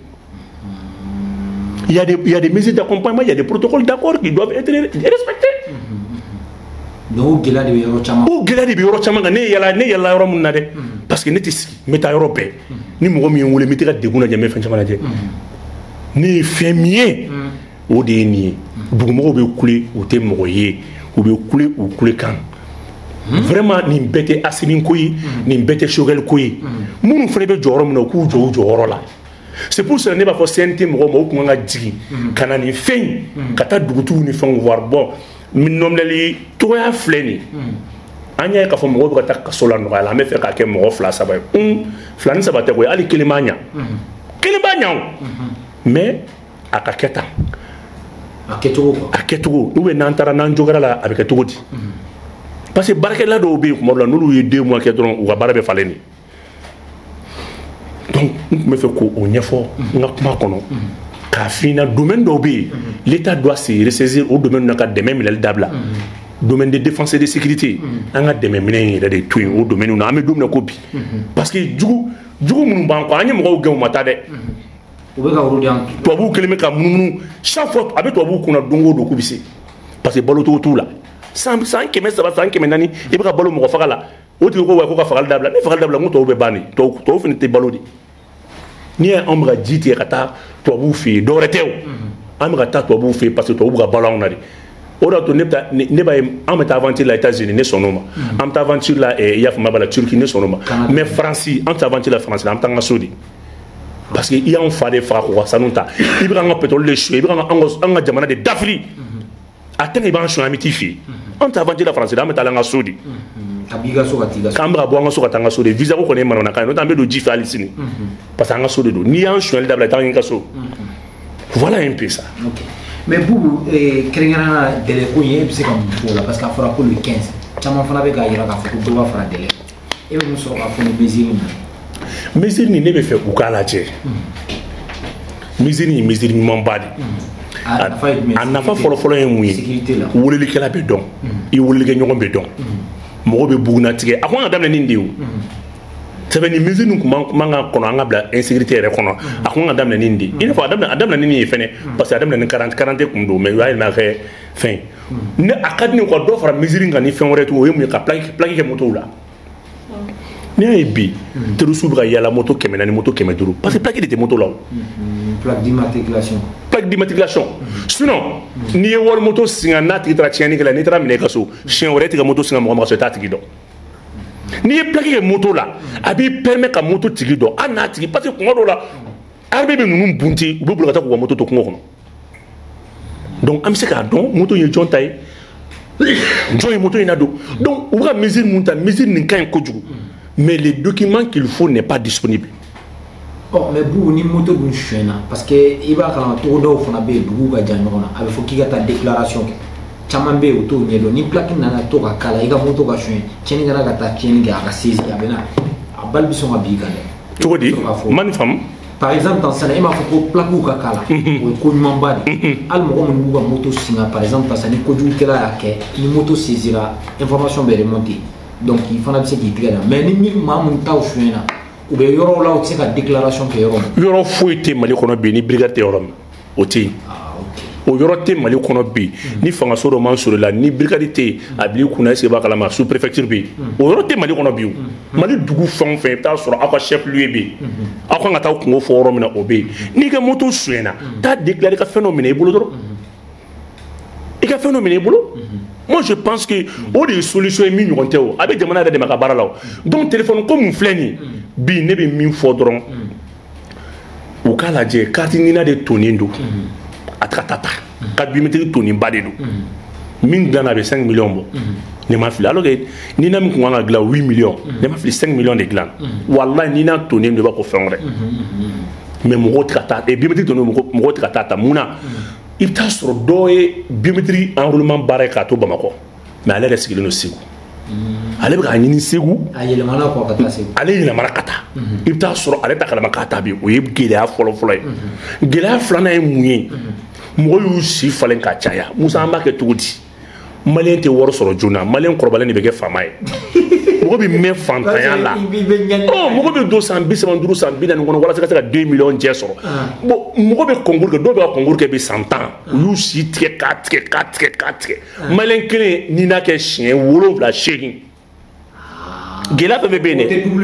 il y a des il y a des mesures d'accompagnement il y a des protocoles d'accord qui doivent être respectés. donc gɛlɛya de bɛ yɔrɔ caman. o gɛlɛya de bɛ yɔrɔ caman kan ne yala ne yala yɔrɔ min na dɛ parce que ne tɛ sigi n bɛ taa yɔrɔ bɛɛ ni mɔgɔ min ye n wele n bɛ taa degun lajɛ n bɛ fɛn caman lajɛ ne ye fɛn min ye o de ye nin ye dugumɔgɔw bɛ kule u tɛ mɔgɔ ye u bɛ kule u kule kan vraiment nin bɛɛ tɛ Assimi ko ye nin bɛɛ tɛ Choguel ko ye minnu fana bɛ jɔyɔrɔ min na u k'u jɔ u jɔyɔrɔ la c'est pour ça ne b'a fɔ C N T mɔgɔw ma u kun kan ka jigin ka na nin fɛn in ka taa dugutigiw ni fɛnw voir bon nominali togoya filɛ nin an y'a ye k'a fɔ mɔgɔw bɛ ka taa kaso la nɔgɔya la an bɛ fɛ k'a kɛ mɔgɔ fila saba ye un fila ni saba tɛ koyi hali kelen b'a ɲa kelen b'a ɲa o mais a ka kɛ tan a kɛcogo a kɛcogo ou bien n'an taara n'an jogara la a bɛ kɛ cogo di parce que baarakɛla dɔw bɛ yen kuma dɔ la n'olu ye deux mois kɛ dɔrɔn u ka baara bɛ falen de donc n tun bɛ fɛ k'o ɲɛfɔ n ka kuma kɔnɔ k'a f'i ɲɛna domaine dɔw bɛ yen l'état doit se ressaisir o domaine na ka dɛmɛ minɛli dabila domaine de défense et de sécurité an ka dɛmɛ minɛ in yɛrɛ de to yen o domaine na an bɛ don min na ko bi parce que jugu jugu minnu b'an kɔ an ye mɔgɔw gɛn u ma taa dɛ u bɛ ka olu di an tubabuw kelen bɛ ka munumunu chaque fois a bɛ tubabuw kunna don o don k'u bɛ se parce que balocogo t'u la san san kɛmɛ saba san kɛmɛ naani i bɛ ka balo mɔgɔ faga la o tigi ko wa ko ka fagali dabila ni fagali dabila n ko tɔw bɛ banni tɔw tɔw fana tɛ balo de n'i ye anw bɛ ka ji tigɛ ka taa tubabuw fɛ yen dɔwɛrɛ tɛ o an bɛ ka taa tubabuw fɛ yen parce que tubabuw bɛ ka balo anw na de o de y'a to ne bɛ taa ne b'a ye an bɛ taa aventure la États-Unis ne sɔnn'o ma an bɛ taa aventure la i y'a faamuya b'a la Turquie ne sɔnn'o ma mais Faransi an tɛ taa aventure la Faransi la an bɛ taa an ka so de parce que i y'anw fa de faga k'u ka sanu ta i bɛ ka an ka pétrole de suɲɛ i bɛ ka an ka jamana de dafiri a tɛ i b'an suɲɛ an bɛ t'i fɛ yen an tɛ taa aventure la Faransi la an bɛ taa an ka so de k'an bɛ ka bɔ an ka so ka taa an ka so de visa ko kɔni ye manamanakan ye n'o tɛ an bɛ don ji fɛ hali sini parce que an ka so de don n'i y'an suɲɛli dabila i taa an ka so voilà un peu ça. mais Boubou kɛrɛnkɛrɛnnenya la délai ko in e bɛ se ka mun fɔ o la parce que a fɔra ko le quinze caman fana bɛ k'a jira k'a fɔ ko dɔ b'a fara délai e bɛ mun sɔrɔ k'a fɔ ni mesure in na. mesure nin ne bɛ fɛ u k'a lajɛ mesure in ye mesure ɲumanba de a nafa fɔlɔfɔlɔ ye mun ye welelikɛla bɛ dɔn i welelikɛɲɔgɔn bɛ dɔn mɔgɔ bɛ bugunnatigɛ a ko an ka daminɛ nin de ye o sɛbɛn ni mesure nin kun man kan kɔnɔ an ka bila insécurité yɛrɛ kɔnɔ a ko an ka daminɛ nin de i n'a fɔ a daminɛ a daminɛ nin ye fɛnɛ parce que a daminɛ ni quarante kun don mais u y'a yɛlɛma kɛ fɛn ne a ka di ne ka dɔ fara mesure in kan ni fɛn wɛrɛ tun o ye mun ye ka plaque plaque kɛ motow la n'i y'a ye bi terroriste bɛ ka yala moto kɛmɛ naani moto kɛmɛ duuru parce que plaque de tɛ moto la o. plaque d'immatriculation. plaque d'immatriculation sinon n'i ye wari moto singa n'a tigi taara tiɲɛni kɛ la n'i taara minɛ i ka so siɲɛ wɛrɛ e tɛ ka moto singa mɔgɔ ma ka sɔrɔ i t'a tigi dɔn n'i ye plaque kɛ moto la a b'i permet ka moto tigi dɔn hali n'a tigi parce que kuma dɔw la armée bɛ ninnu bunti u bɛ boli ka taa k'u ka moto to kungo kɔnɔ donc an bɛ se k'a dɔn moto ye jɔn ta ye jɔn ye moto in na don donc u bɛ ka mesure mun ta mesure nin ka ɲi kojugu mais le document qu'il faut n'est pas disponible. Oh, mais Boubou ni moto dun suɲɛna parce que i b'a kalama togodaw fana bɛ yen duguw ka jan ɲɔgɔn na a bɛ fɔ k'i ka taa déclaration kɛ caman bɛ yen o t'o ɲɛdɔn ni plaque nana to ka k'a la i ka moto ka suɲɛ tiɲɛni kɛra ka taa tiɲɛni kɛ a ka seize a bɛ na a bali bɛ sɔn ka bin i kan dɛ. cogo di man ni faamu. par exemple tan sisan e m'a fɔ ko plaque ka k'a la o ye ko ɲumanba de hali mɔgɔ minnu b'u ka moto singa par exemple parce que ni kojugukɛla y'a kɛ ni moto saisira information bɛ remonter donc i fana bɛ se k'i tigɛ da mais ni min maa mun taw suɲɛna u bɛ yɔrɔ la u tɛ se ka déclaration kɛ yɔrɔ min. yɔrɔ foyi tɛ Mali kɔnɔ bi ni brigade tɛ yɔrɔ min o tɛ yen o yɔrɔ tɛ Mali kɔnɔ bi ni fangaso dɔ man sɔrɔ la ni brigade tɛ yen a b'i kunna est-ce que b'a kalama sous préfecture bɛ yen o yɔrɔ tɛ Mali kɔnɔ bi o Mali dugu fɛn o fɛn i bɛ taa sɔrɔ aw ka chef lieu bɛ yen aw kan ka taa kungo fɔ yɔrɔ min na o bɛ yen n'i ka moto suɲɛna taa déclarer i ka fɛn dɔ minɛ i bolo dɔrɔn i ka fɛn dɔ minɛ i bolo. Moi je pense que o de ye solution ye min ɲɔgɔn tɛ o a bɛ jamana yɛrɛ dɛmɛ ka baara la o donc téléphone ko mun filɛ nin bi ne bɛ min fɔ dɔrɔn u k'a lajɛ carte ɲina de tonnen don a tɛ ka taa ta carte biométrique tonnenba de don min dilanna a bɛ cinq millions bɔ ne ma fili alors que nina min kun kan ka dilan huit millions ne ma fili cinq millions de dilan walahi nina tonnen don i b'a fɔ fɛn wɛrɛ mais mɔgɔw tɛ ka taa biométrique tonnen don mɔgɔw tɛ ka taa ta mun na. I bɛ taa sɔrɔ dɔw ye biométrique enrôlement baara ye k'a to Bamakɔ mais ale yɛrɛ sigilen don Segu ale bɛ k'a ɲini Segu a yɛlɛmana kɔ ka taa Segu ale yɛlɛmana ka taa i bɛ taa sɔrɔ ale ta kalama k'a ta bi o ye gɛlɛya fɔlɔ-fɔlɔ ye gɛlɛya filanan ye mun ye mɔgɔw y'u si falen ka caya Musa an b'a kɛ cogo di maliyɛn tɛ wari sɔrɔ joona maliyɛn kɔrɔbalen de bɛ kɛ faama ye mɔgɔ bɛ mɛn fantanya la ɔ mɔgɔ bɛ don san bi saba duuru san bi naani kɔnɔ walasa ka se ka deux millions jɛ sɔrɔ bon mɔgɔ bɛ concours kɛ dɔw bɛ ka concours kɛ bi san tan u y'u si tigɛ k'a tigɛ k'a tigɛ k'a tigɛ maliyɛn kelen n'i n'a kɛ siɲɛ wolonwula seegin gɛlɛya fɛn fɛn bɛ yen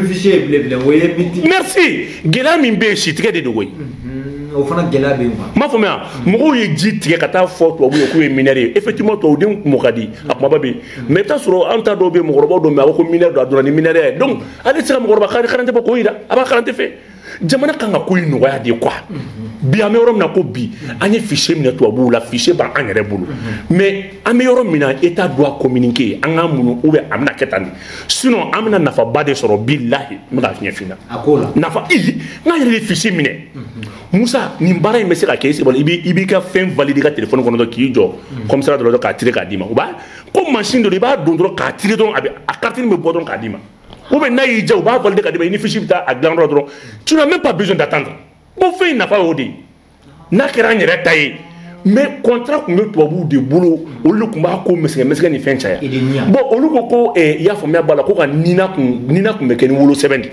dɛ merci gɛlɛya min bɛ yen si tigɛ de don koyi. o fana gɛlɛya bɛ yen quoi. m'a faamuya mɔgɔw ye ji tigɛ ka taa fɔ tubabuw ye k'u ye mineur ye effectivement tubabudenw mɔ ka di a kumaba bɛ yen mais i bɛ taa sɔrɔ an ta dɔw bɛ yen mɔgɔkɔrɔbaw dɔw bɛ yen a b'a fɔ ko mineur don a donna ni mineur ye donc ale tɛ se ka mɔgɔkɔrɔba kalan tɛ bɔ k'o yira a b'a kalan tɛ fɛ jamana kan ka ko in nɔgɔya de quoi bi an bɛ yɔrɔ min na ko bi an ye fichier minɛ tubabuw la fichier b'an yɛrɛ bolo mais an bɛ yɔrɔ min na état doit communiquer an k'an muɲu ou bien a bɛna kɛ tan de sinon an bɛna nafaba de sɔrɔ bilahi n bɛ k'a fiɲɛ f'i ɲɛna a ko la nafa i n k'a yɛrɛ de fichier minɛ Musa nin baara in bɛ se ka kɛ i b'i i b'i ka fɛn valider ka téléphone kɔnɔ dɔrɔn k'i jɔ commissariat dɔ la k'a tirer k'a d'i ma u b'a ko machine dɔ i b'a don dɔrɔn k'a tirer dɔrɔn a bɛ a carte bɛ bɔ dɔrɔn k'a d'i ma ou bien n'a y'i diya u b'a valider k'a d'i ma i ni fichier bɛ taa a dilan yɔrɔ dɔrɔn tu n'as même pas besoin d'attendre bon fɛn in nafa y'o de ye n'a kɛra an yɛrɛ ta ye mais contrat tun bɛ tubabuw de bolo olu de tun b'a ko mɛsɛgɛ mɛsɛgɛ ni fɛn caya bon olu ko ko i y'a faamuya b'a la ko ka nina kun nina kun bɛ kɛ ni wolo sɛbɛn de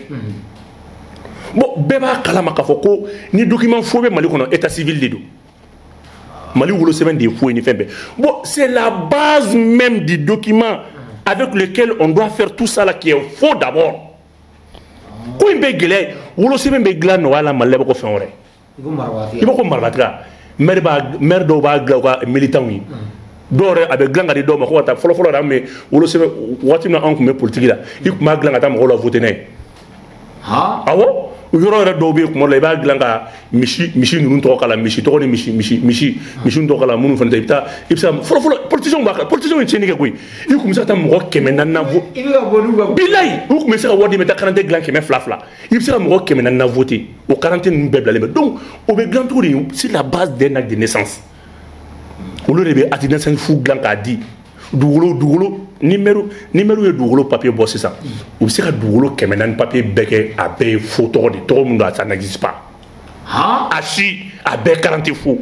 bon bɛɛ b'a kalama k'a fɔ ko ni document fo bɛ Mali kɔnɔ état civil de don Mali wolo semaine des fous et ni fait. Bon, c'est la base même du document avec lequel on doit faire tout ça là qui est faux d'abord. Quand il est glé, wolo semaine be glé no ala malé ko fenore. Il faut marwati. Il faut ko marwatra. Mer ba mer do ba glé ko militant wi. Dore avec glanga de do ma ko ta folo folo da me wolo semaine wati na an ko me politique là. Il ko ma glanga ta mo la voter né. Ha? Awo? Yoro yɛrɛ dɔw bɛ yen kuma la i b'a dilan ka misi misi ninnu tɔgɔ k'a la misi tɔgɔ ni misi misi misi misi tɔgɔ k'a la minnu fana ta i bɛ taa i bɛ se fɔlɔ fɔlɔ politicien b'a kɛ politicien ye tiɲɛni kɛ koyi i tun bɛ se ka taa mɔgɔ kɛmɛ naani na vote i bɛ ka bɔ n'u ka bilayi u tun bɛ se ka wari di mɛ taa karante dilan kɛmɛ fila fila i bɛ se ka mɔgɔ kɛmɛ naani na vote o karante ninnu bɛɛ bilalen bɛ donc o bɛ dilan cogo di c'est la base d'un acte de naissance olu de bɛ acte de naissance fu dilan k'a di dugukolo dugukolo numéro numéro ye dugukolo papier bɔ sisan u bɛ se ka dugukolo kɛmɛ naani papier bɛɛ kɛ a bɛɛ ye faux tɔgɔ de tɔgɔ min don ça n'existe pas a si a bɛɛ karante faux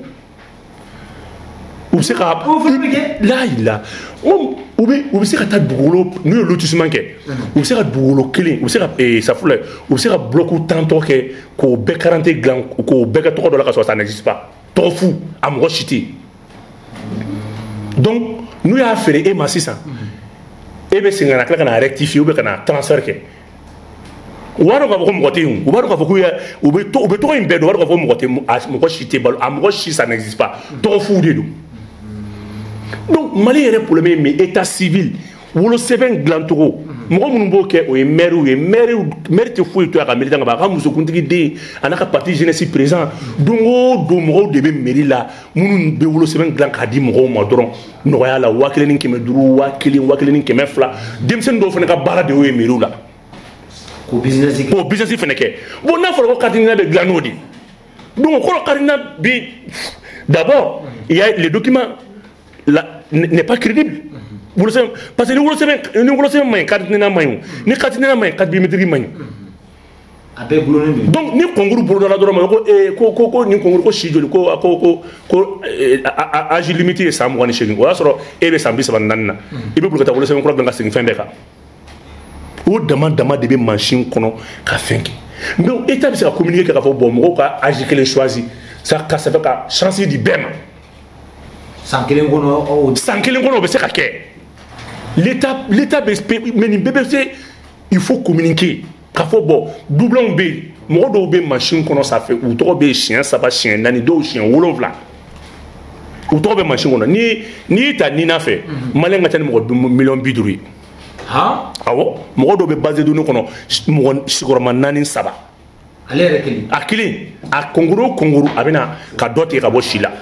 u bɛ se ka layila u bɛ u bɛ se ka taa dugukolo n'u ye lotissement kɛ u bɛ se ka dugukolo kelen u bɛ se ka safula u bɛ se ka bloc tan tɔ kɛ k'o bɛɛ karante dilan k'o bɛɛ kɛ tɔgɔ dɔ la ka sɔrɔ ça n'existe pas tɔgɔ fu a mɔgɔ si tɛ yen donc n'u y'a feere e ma sisan e bɛ segin ka na tila ka na rectifier ou bien ka na transfert kɛ u b'a dɔn k'a fɔ ko mɔgɔ tɛ yen u b'a dɔn k'a fɔ k'u u bɛ to u bɛ tɔgɔ in bɛɛ dɔn u b'a dɔn k'a fɔ mɔgɔ tɛ mɔgɔ si tɛ balo a mɔgɔ si ça n'existe pas tɔgɔ fu de don donc Mali yɛrɛ problème ye min état civil wolosɛbɛn dilancogo mɔgɔ minnu b'o kɛ o ye maire ye maire maire tɛ foyi to a ka militant ka ban a ka musokuntigi den a n'a ka parti jeunesse présent don o don mɔgɔw de bɛ mairie la minnu bɛ wolosɛbɛn dilan k'a di mɔgɔw ma dɔrɔn nɔgɔya la waa kelen ni kɛmɛ duuru waa kelen waa kelen ni kɛmɛ fila denmisɛnnin dɔw fana ka baara de y'o ye mairie la k'o business kɛ k'o business fana kɛ bon n'a fɔra ko carte d'identité bɛ dilan n'o de donc o kɔrɔ carte d'identité bi d'abord il y a les documents la n'est pas crédible parce que ni wolosɛbɛn ni wolosɛbɛn man ɲi carte d'identité man ɲi ni carte d'identité man ɲi carte biométrique man ɲi a bɛɛ gulonnen don donc ni concours bolodala dɔrɔn ma ko ee ko ko ko ni concours ko si joli ko ko ko ko âge limité ye san mugan ni seegin o y'a sɔrɔ e bɛ san bi saba ni naani na i bɛ boli ka taa wolosɛbɛn kura dilan ka segin fɛn bɛɛ kan o dama dama de bɛ mansin kɔnɔ ka fɛn kɛ donc état bɛ se ka communiquer kɛ k'a fɔ bon mɔgɔw ka âge kelen choisi ça ka ça fait ka chance di bɛɛ ma san kelen kɔnɔ san kelen kɔnɔ o bɛ se ka kɛ l'état l'état bɛ mais nin bɛɛ bɛ se il faut communiquer k'a fɔ bon doublons bɛ yen mɔgɔ dɔw bɛ machine kɔnɔ sanfɛ u tɔgɔ bɛ siɲɛ saba siɲɛ naani dɔw siɲɛ wolonwula u tɔgɔ bɛ machine kɔnɔ ni n'i y'i ta nina fɛ maliyɛn ka ca ni mɔgɔ miliyɔn bi duuru ye awɔ mɔgɔ dɔw bɛ base données kɔnɔ mɔgɔ sigiyɔrɔma naani saba ale yɛrɛ kelen a kelen a kɔnkuru o kɔnkuru a bɛ na ka dɔ tigɛ ka bɔ si la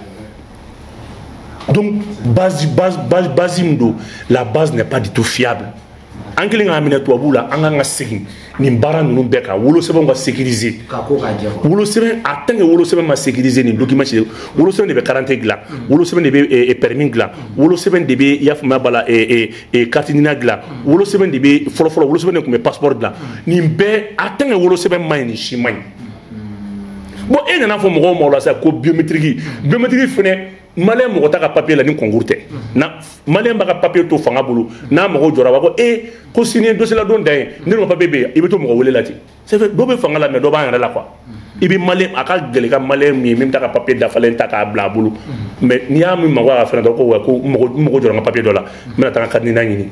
donc base base base base min don la base n'est pas du tout fiable an kelen k'a minɛ tubabuw la an kan ka segin nin baara ninnu bɛɛ kan wolosɛbɛn ka sécuriser ka ko ka jɛ wolosɛbɛn a tant que wolosɛbɛn ma sécuriser nin document si wolosɛbɛn de bɛ carte dilan wolosɛbɛn de bɛ permis dilan wolosɛbɛn de bɛ i y'a faamuya b'a la carte d'identité dilan wolosɛbɛn de bɛ fɔlɔ fɔlɔ wolosɛbɛn de tun bɛ passeport dilan nin bɛɛ a tant que wolosɛbɛn ma ɲi nin si ma ɲi bon e nana fɔ mɔgɔw ma o la sa ko biométrique biométrique fɛnɛ maliyɛn mɔgɔ t'a ka papier la ni concours tɛ na maliyɛn b'a ka papier to fanga bolo n'a mɔgɔw jɔra a b'a fɔ e ko sini ye dossier la don dan ye ne dun ka papier bɛ yen i bɛ to mɔgɔ wele la ten c'est vrai dɔw bɛ fanga la mais dɔw b'an yɛrɛ la quoi i bɛ maliyɛn a ka gɛlɛn ka maliyɛn min ye min bɛ taa ka papier dafalen ta k'a bila a bolo mais n'i y'a min mako a ka fɛn dɔ ko wa ko mɔgɔ mɔgɔ jɔra n ka papier dɔ la n bɛna taa n ka carte d'identité ɲini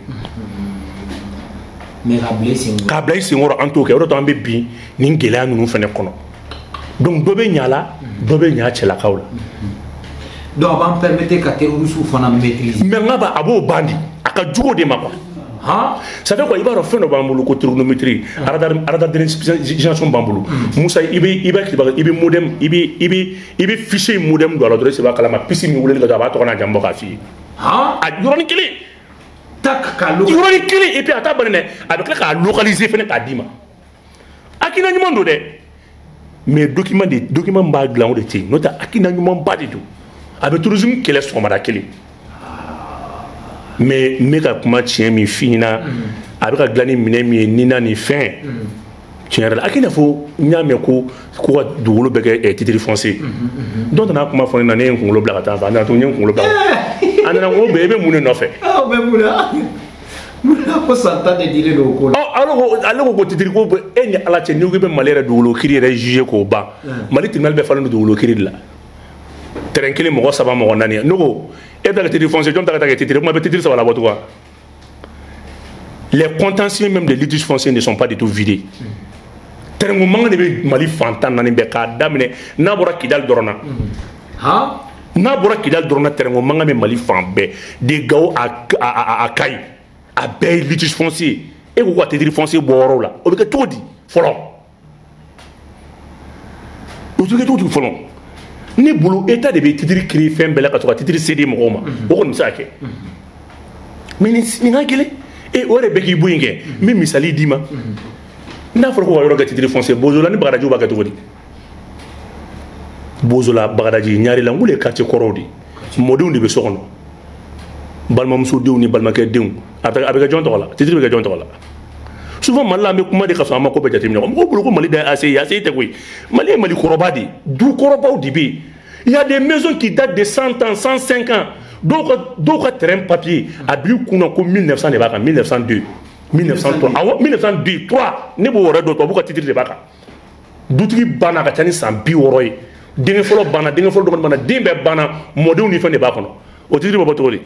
mais k'a bila i sen kɔrɔ k'a bila i sen kɔrɔ an t'o kɛ o de to an bɛ bin nin gɛlɛya ninnu fana kɔnɔ donc dɔ bɛ ɲa la dɔ bɛ ɲa cɛlakaw la donc a b'an permettre ka terroristes fana maîtriser mais n ka ba a b'o ban di a ka jugu o de ma quoi han ça fait quoi i b'a dɔn fɛn dɔ b'an bolo ko trigonométrie radar radar d'identification b'an bolo Musa i bɛ i bɛ i bɛ modem i bɛ i bɛ i bɛ fichier modem don a la dɔrɔn i b'a kalama pisi min weleli ka don a b'a tɔgɔ n'a jamu bɔ k'a f'i ye han a yɔrɔnin kelen tak k'a localiser yɔrɔnin kelen et puis a t'a bali dɛ a bɛ tila k'a localiser fɛnɛ k'a d'i ma hakilina ɲuman don dɛ mais document de document b'a dilan o de tɛ yen n'o tɛ hakilina ɲuman ba de don a bɛ tourisme kɛlɛ sɔgɔmada kelen mais n bɛ ka kuma tiɲɛ min f'i ɲɛna a bɛ ka dilan ni minɛn min ye nina ni fɛn tiɲɛ yɛrɛ la a k'i n'a fɔ n y'a mɛn ko ko ka dugukolo bɛ kɛ titre foncier dɔw nana kuma fɔ ne na ne ye n kunkolo bila ka taa fɛ a nana to n ye n kunkolo bila a nana n ko bɛn i bɛ mun de nɔfɛ aw bɛ mun na mun na ko san tan de dilen don o ko la ale ko ale ko ko titre ko e ni ala cɛ n'i ko i bɛ Mali yɛrɛ dugukolo kiiri yɛrɛ juger k'o ban Mali tribunal bɛɛ falen don dugukolo kiiri de la terrain kelen mɔgɔ saba mɔgɔ naani ne ko e bɛ ka titre foncier jɔn ta ka taa kɛ titre kuma bɛ titre saba labɔ quoi. Les contentieux même des litiges fonciers ne sont pas du tout vidés. Terrain ko mankan de bɛ Mali fantan naani bɛɛ k'a daminɛ n'a bɔra Kidal dɔrɔn na. Han. N'a bɔra Kidal dɔrɔn na terrain ko mankan bɛ Mali fan bɛɛ de Gao à à à Kayi a bɛɛ ye litige foncier e ko ka titre foncier bɔ yɔrɔ la o bɛ kɛ cogo di fɔlɔ. O tɛ kɛ cogo di fɔlɔ. Ne bolo état de bɛ titre créer fɛn bɛɛ la ka to ka titre céder mɔgɔw ma o kɔni bɛ se ka kɛ mais nin nin ka gɛlɛn e o yɛrɛ bɛ k'i bɔ yen kɛ n bɛ misali d'i ma n'a fɔra ko ka yɔrɔ kɛ titre foncier Bozola ni Bagadajiw b'a kɛ cogo di Bozola Bagadaji Ɲarela n k'olu ye quartier kɔrɔw de mɔdenw de bɛ so kɔnɔ balimamusodenw ni balimakɛdenw a bɛ a bɛ kɛ jɔn tɔgɔ la titre bɛ kɛ jɔn tɔgɔ la souvent Mali la an bɛ kuma de ka sɔrɔ an ma ko bɛɛ jateminɛ mɔgɔw bolo ko Mali da ye A C I ye A C I tɛ koyi Mali ye Mali kɔrɔba de ye du kɔrɔbaw de bɛ yen il y a des maisons qui datent de cent ans cent cinq ans dɔw ka dɔw ka terrain papier a b'i kunna ko mille neuf cents de b'a kan mille neuf cent deux mille neuf cent trois awɔ mille neuf cent deux trois ne b'o yɛrɛ dɔn tubabu ka titre de b'a kan dutigi banna ka ca ni san bi wɔɔrɔ ye denkɛ fɔlɔ banna denkɛ fɔlɔ dɔgɔnin banna den bɛɛ banna mɔdenw ni fɛn de b'a kɔnɔ o titre bɛ bɔ cogo di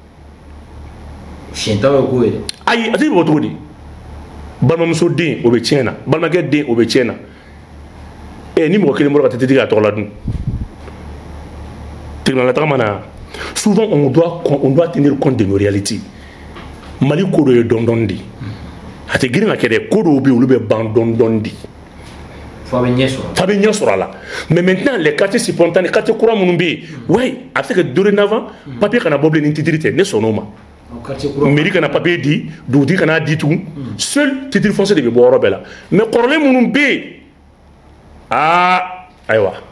siyɛn ta bɛ k'o ye dɛ ayi a titre bɛ bɔ cogo di balimamuso den o bɛ tiɲɛ na balimakɛ den o bɛ tiɲɛ na ɛ ni mɔgɔ kelen bɔra ka titre k'a tɔgɔ la dun tribunal taga mana souvent on doit on doit tenir compte de nos réalités Mali ko dɔ ye dɔn dɔn de a tɛ girin ka kɛ dɛ ko dɔw bɛ yen olu bɛ ban dɔn dɔn de f'a bɛ ɲɛ sɔrɔ f'a bɛ ɲɛ sɔrɔ a la mais maintenant les quartiers spontanés quartiers kura minnu bɛ yen ouais a bɛ se ka dorénavant papier kana bɔ bilen ni titre tɛ ne sɔnn'o ma mairie kana papier di dugutigi kana di tugun seul titre foncier de bɛ bɔ yɔrɔ bɛɛ la mais kɔrɔlen minnu bɛ yen aa ayiwa